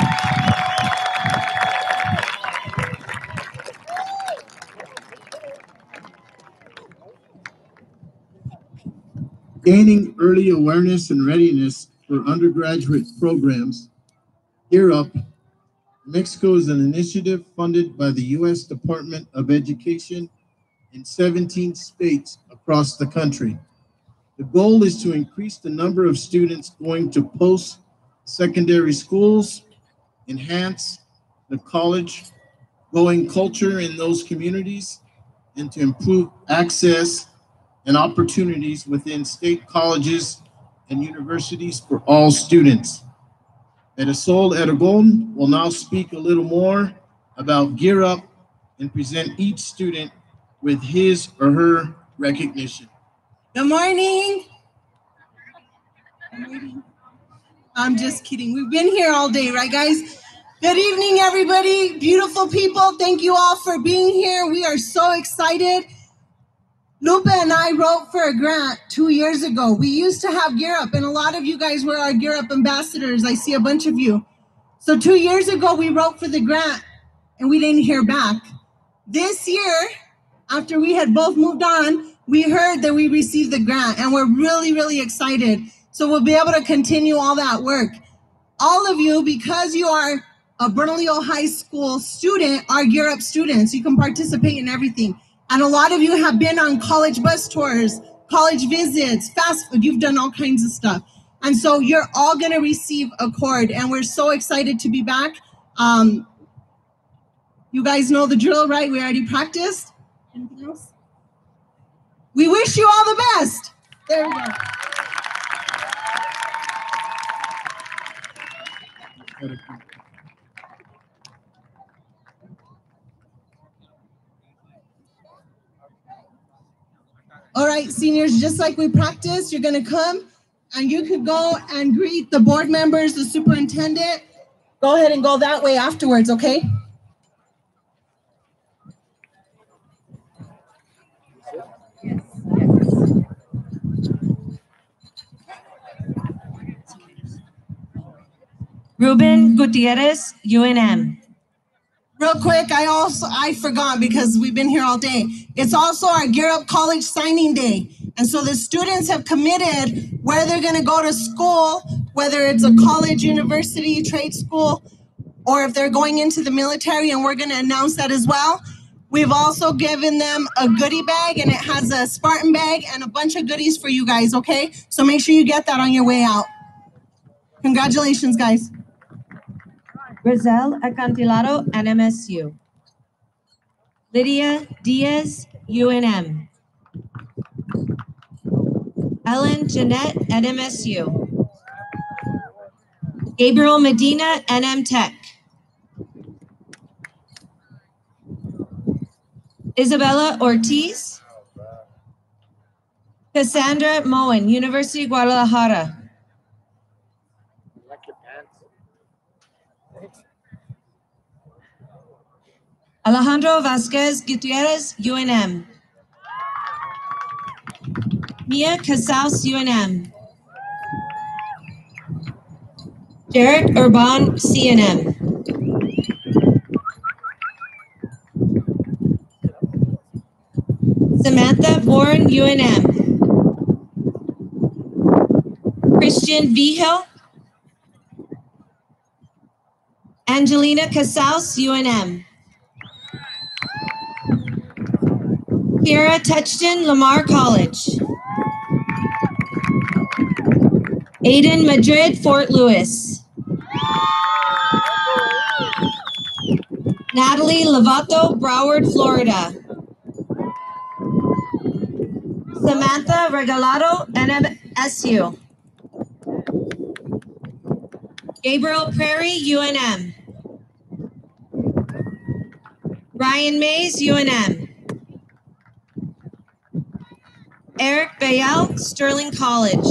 Gaining early awareness and readiness for undergraduate programs, Gear Up, Mexico is an initiative funded by the U S Department of Education in seventeen states across the country. The goal is to increase the number of students going to post-secondary schools, enhance the college-going culture in those communities, and to improve access and opportunities within state colleges and universities for all students. Marisol Aragon will now speak a little more about Gear Up and present each student with his or her recognition. Good morning. Good morning. I'm just kidding. We've been here all day, right, guys? Good evening, everybody. Beautiful people. Thank you all for being here. We are so excited. Lupe and I wrote for a grant two years ago. We used to have Gear Up, and a lot of you guys were our Gear Up ambassadors. I see a bunch of you. So two years ago, we wrote for the grant, and we didn't hear back. This year, after we had both moved on, we heard that we received the grant, and we're really, really excited. So we'll be able to continue all that work. All of you, because you are a Bernalillo High School student, are Gear Up students. You can participate in everything. And a lot of you have been on college bus tours, college visits, fast food. You've done all kinds of stuff. And so you're all going to receive a cord, and we're so excited to be back. Um, you guys know the drill, right? We already practiced. Anything else? We wish you all the best. There we go. All right, seniors, just like we practiced, you're going to come and you could go and greet the board members, the superintendent. Go ahead and go that way afterwards, okay? Ruben Gutierrez, U N M. Real quick, I also, I forgot because we've been here all day. It's also our Gear Up College signing day. And so the students have committed where they're going to go to school, whether it's a college, university, trade school, or if they're going into the military, and we're going to announce that as well. We've also given them a goodie bag, and it has a Spartan bag and a bunch of goodies for you guys, okay? So make sure you get that on your way out. Congratulations, guys. Rizal Acantilado, N M S U. Lydia Diaz, U N M. Ellen Jeanette, N M S U. Gabriel Medina, N M Tech. Isabella Ortiz. Cassandra Moen, University of Guadalajara. Alejandro Vasquez Gutierrez, U N M. Mia Casals, U N M. Derek Urban, C N M. Samantha Warren, U N M. Christian Vigil. Angelina Casals, U N M. Kiera Touchton, Lamar College. Aiden Madrid, Fort Lewis. Natalie Lovato, Broward, Florida. Samantha Regalado, N M S U. Gabriel Prairie, U N M. Ryan Mays, U N M. Eric Bayal, Sterling College.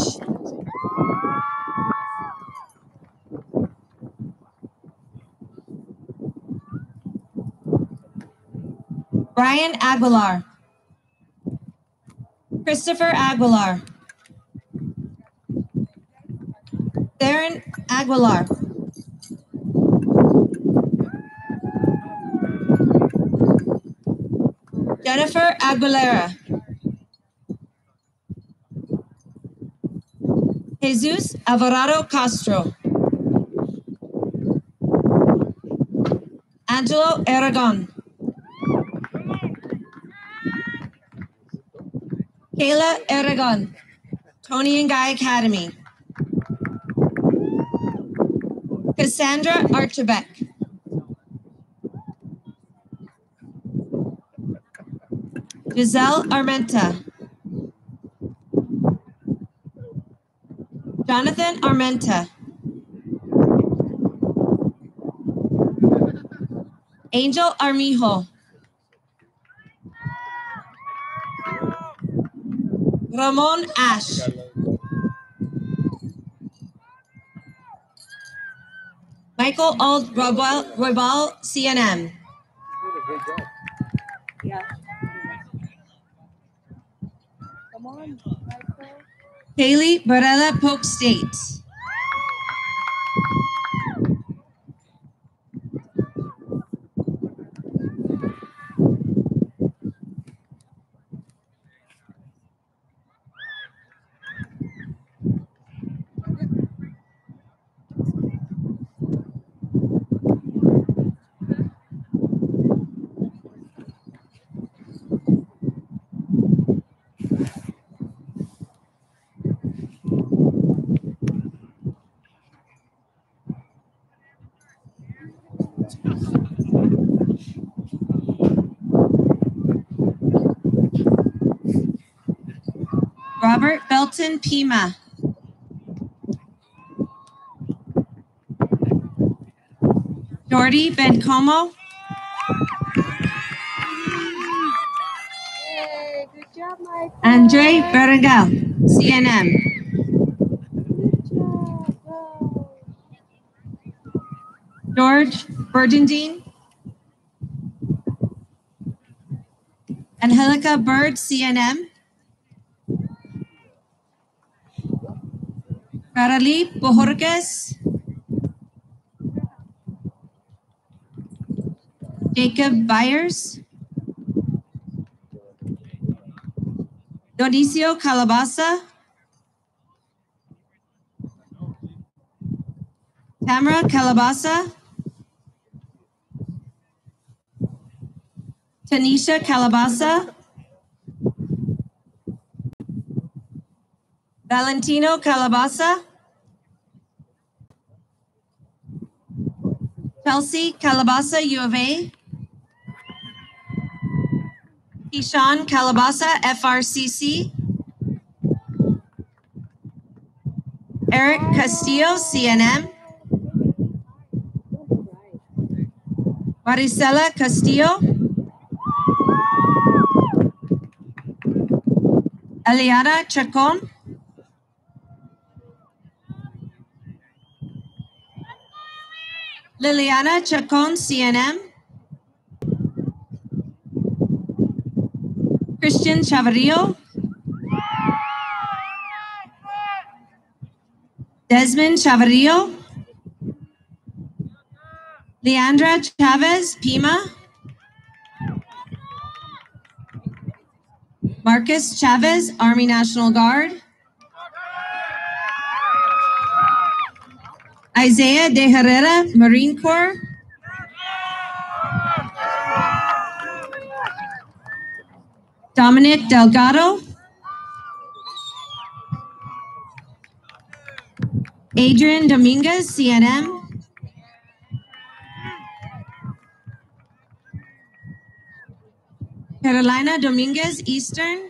Brian Aguilar. Christopher Aguilar. Darren Aguilar. Jennifer Aguilera. Jesus Alvarado Castro. Angelo Aragon. Kayla Aragon, Tony and Guy Academy. Cassandra Archibek. Giselle Armenta. Jonathan Armenta. Angel Armijo. Ramon Ash. Michael Ald Roybal, Roybal, C N M. Yeah. Come on, Michael. Kaylee Barella, Polk State. Shelton Pima. Jordy Bencomo. Hey, good job, Michael. Andre Berengal, C N M. Good job. Go. George Burgendine. Angelica Bird, C N M. Carly Bojorquez. Jacob Byers. Donicio Calabasa. Tamara Calabasa. Tanisha Calabasa. Valentino Calabasa. Chelsea Calabasa, U of A. Ishan Calabasa, F R C C. Eric Castillo, C N M. Maricela Castillo. Eliana Chacon. Liliana Chacon, C N M. Christian Chavarrillo. Desmond Chavarrillo. Leandra Chavez, Pima. Marcus Chavez, Army National Guard. Isaiah De Herrera, Marine Corps. Dominic Delgado. Adrian Dominguez, C N M. Carolina Dominguez, Eastern.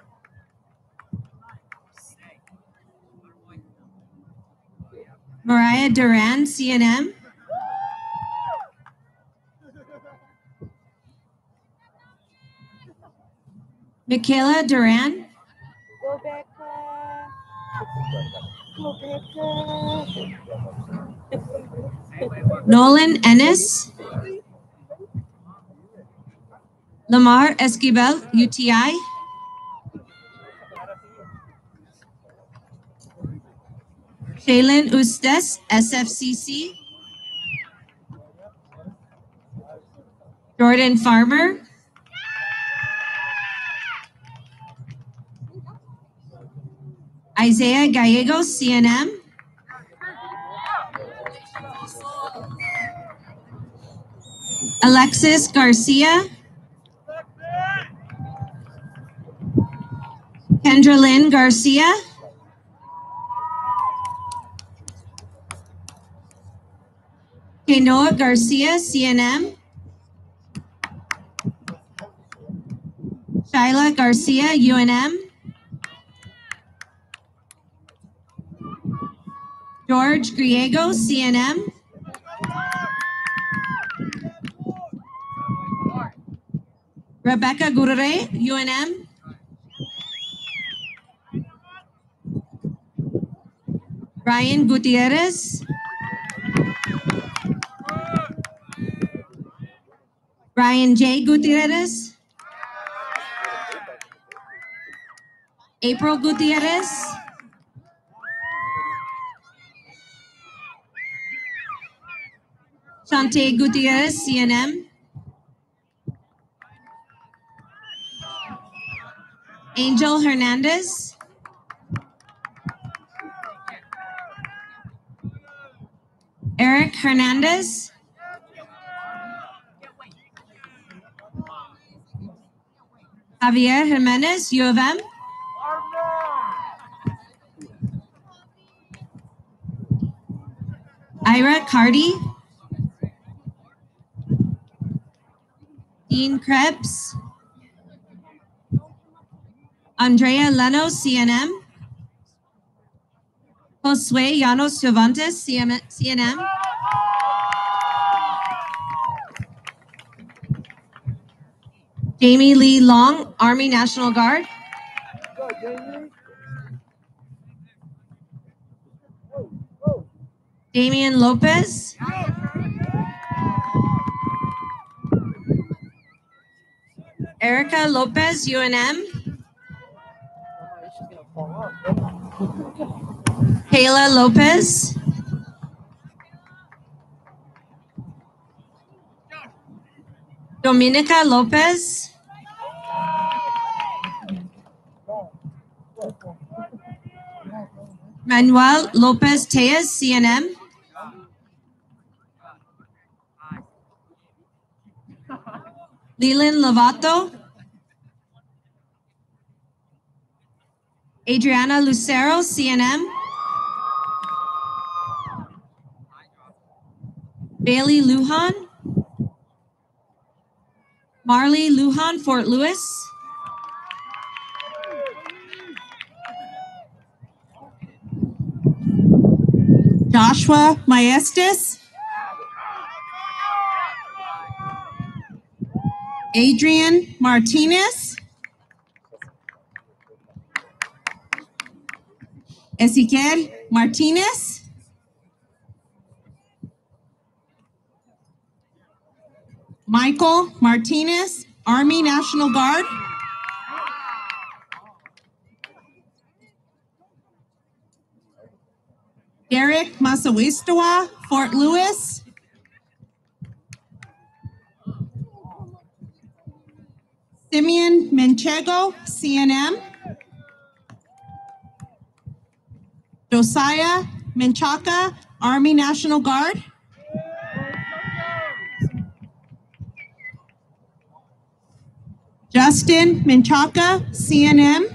Mariah Duran, C N M. Michaela Duran. Go back. Go back. Nolan Ennis. Lamar Esquivel, U T I. Shaylin Ustes, S F C C. Jordan Farmer. Isaiah Gallegos, C N M. Alexis Garcia. Kendra Lynn Garcia. Kenoa Garcia, C N M. Shyla Garcia, U N M. George Griego, C N M. Rebecca Gurre, U N M. Ryan Gutierrez. Brian J. Gutierrez. April Gutierrez. Shante Gutierrez, C N M. Angel Hernandez. Eric Hernandez. Javier Jimenez, U of M. Ira Cardi. Dean Krebs. Andrea Leno, C N M. Josue Llanos Cervantes, C M C N M. Jamie Lee Long, Army National Guard. Damian Lopez. Erica Lopez, U N M. Kayla Lopez. Dominica Lopez. Manuel Lopez Tejas, C N M. Leland Lovato. Adriana Lucero, C N M. Bailey Lujan. Marley Lujan, Fort Lewis. Joshua Maestas. Adrian Martinez. Ezequiel Martinez. Michael Martinez, Army National Guard. Derek Masawistawa, Fort Lewis. Simeon Manchego, C N M. Josiah Menchaca, Army National Guard. Justin Menchaca, C N M.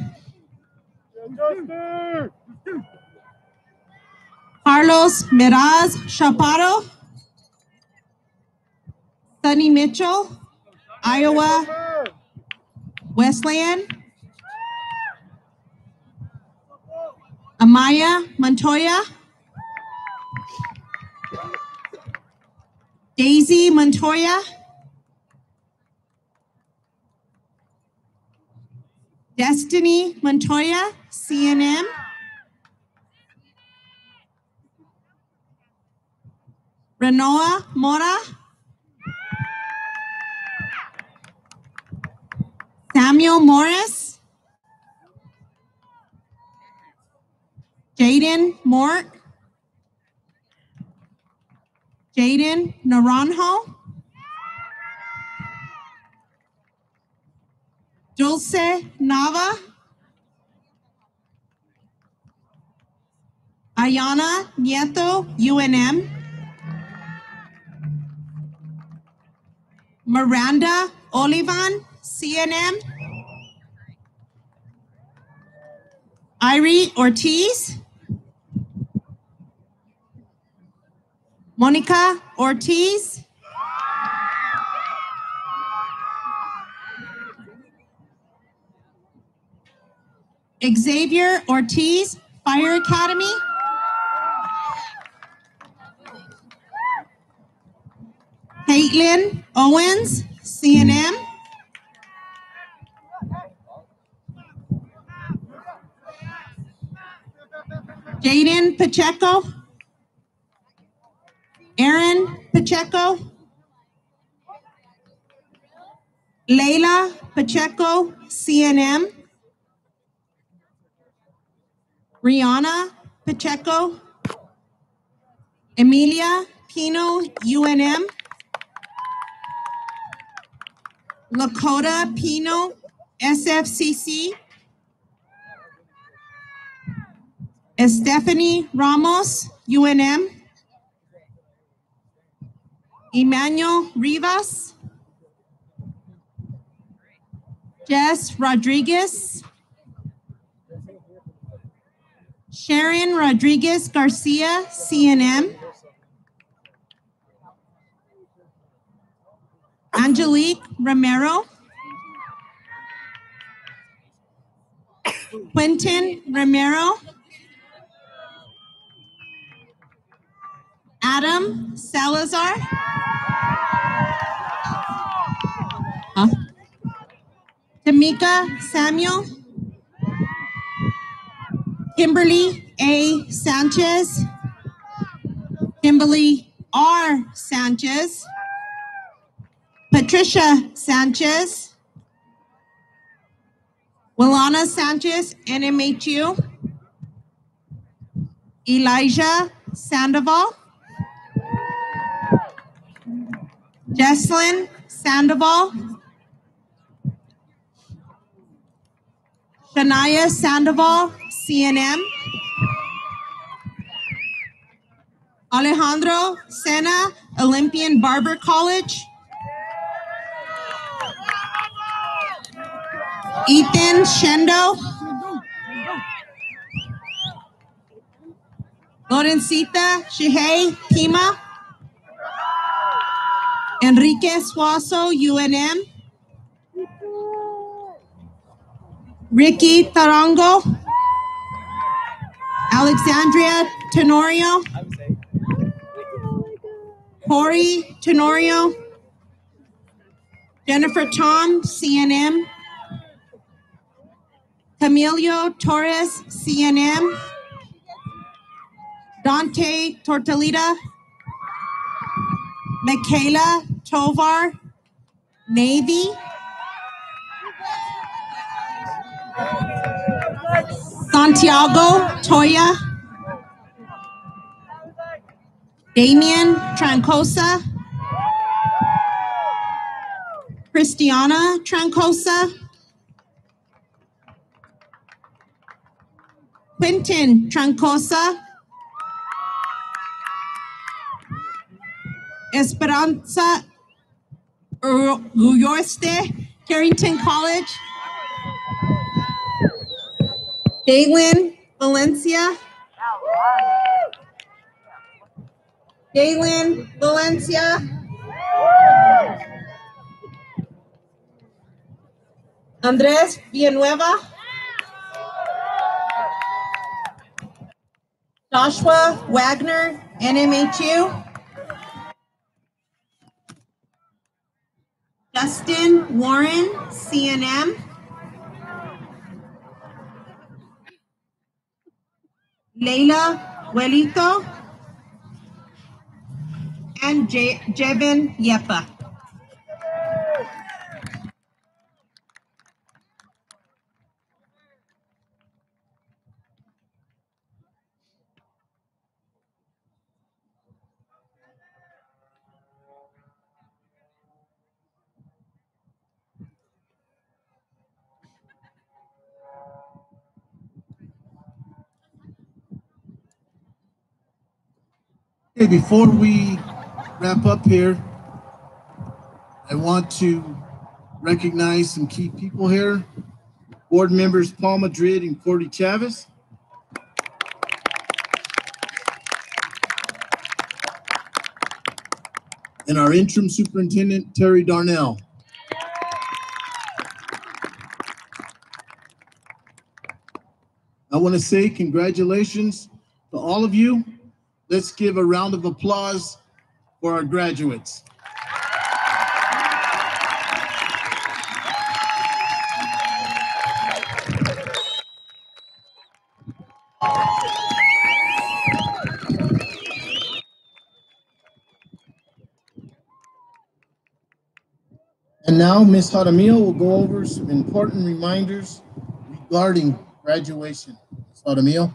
Carlos Meraz Chaparro. Sunny Mitchell, Iowa Wesleyan. Amaya Montoya. Daisy Montoya. Destiny Montoya, C N M. Renoa Mora. Samuel Morris. Jaden Mort. Jaden Naranjo. Dulce Nava. Ayana Nieto, U N M. Miranda Olivan, C N M. Irie Ortiz. Monica Ortiz. Xavier Ortiz, Fire Academy. Caitlin Owens, C N M. Jaden Pacheco. Aaron Pacheco. Layla Pacheco, C N M. Rihanna Pacheco. Emilia Pino, U N M. Lakota Pino, S F C C. Stephanie Ramos, U N M. Emmanuel Rivas. Jess Rodriguez. Sharon Rodriguez Garcia, C N M. Angelique Romero. Quentin Romero. Adam Salazar. Huh? Tamika Samuel. Kimberly A. Sanchez. Kimberly R. Sanchez. Patricia Sanchez. Wilana Sanchez, N M H U. Elijah Sandoval. Jesslyn Sandoval. Shania Sandoval, C N M. Alejandro Sena, Olympian Barber College. Ethan Shendo. Lorencita Shihei Pima. Enrique Suazo, U N M. Ricky Tarango. Alexandria Tenorio. Corey Tenorio. Jennifer Tom, C N M. Camilio Torres, C N M. Dante Tortolita. Michaela Tovar, Navy. Santiago Toya. Damian Trancosa. Christiana Trancosa. Quentin Trancosa. Esperanza Uyorste, Carrington College. Galen Valencia. Galen Valencia. Andres Villanueva. Joshua Wagner, N M H U. Justin Warren, C N M. Leila Huelito. And J Jevin Yepa. Okay, before we wrap up here, I want to recognize some key people here. Board members Paul Madrid and Cordy Chavez. And our interim superintendent, Terry Darnell. I want to say congratulations to all of you. Let's give a round of applause for our graduates. And now Miz Jaramillo will go over some important reminders regarding graduation. Miz Jaramillo.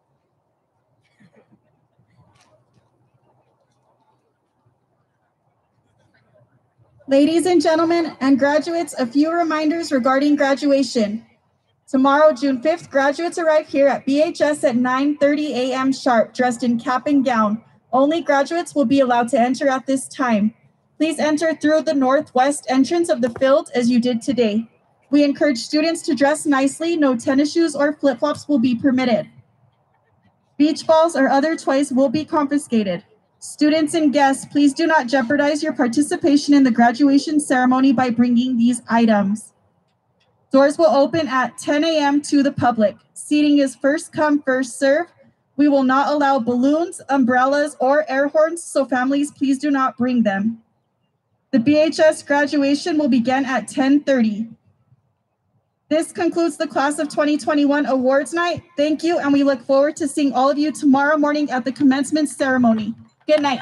Ladies and gentlemen and graduates, a few reminders regarding graduation. Tomorrow, June fifth, graduates arrive here at B H S at nine thirty a m sharp, dressed in cap and gown. Only graduates will be allowed to enter at this time. Please enter through the northwest entrance of the field as you did today. We encourage students to dress nicely. No tennis shoes or flip-flops will be permitted. Beach balls or other toys will be confiscated. Students and guests, please do not jeopardize your participation in the graduation ceremony by bringing these items. Doors will open at ten a m to the public. Seating is first come, first serve. We will not allow balloons, umbrellas, or air horns, so families, please do not bring them. The B H S graduation will begin at ten thirty. This concludes the class of twenty twenty-one awards night. Thank you, and we look forward to seeing all of you tomorrow morning at the commencement ceremony. Good night.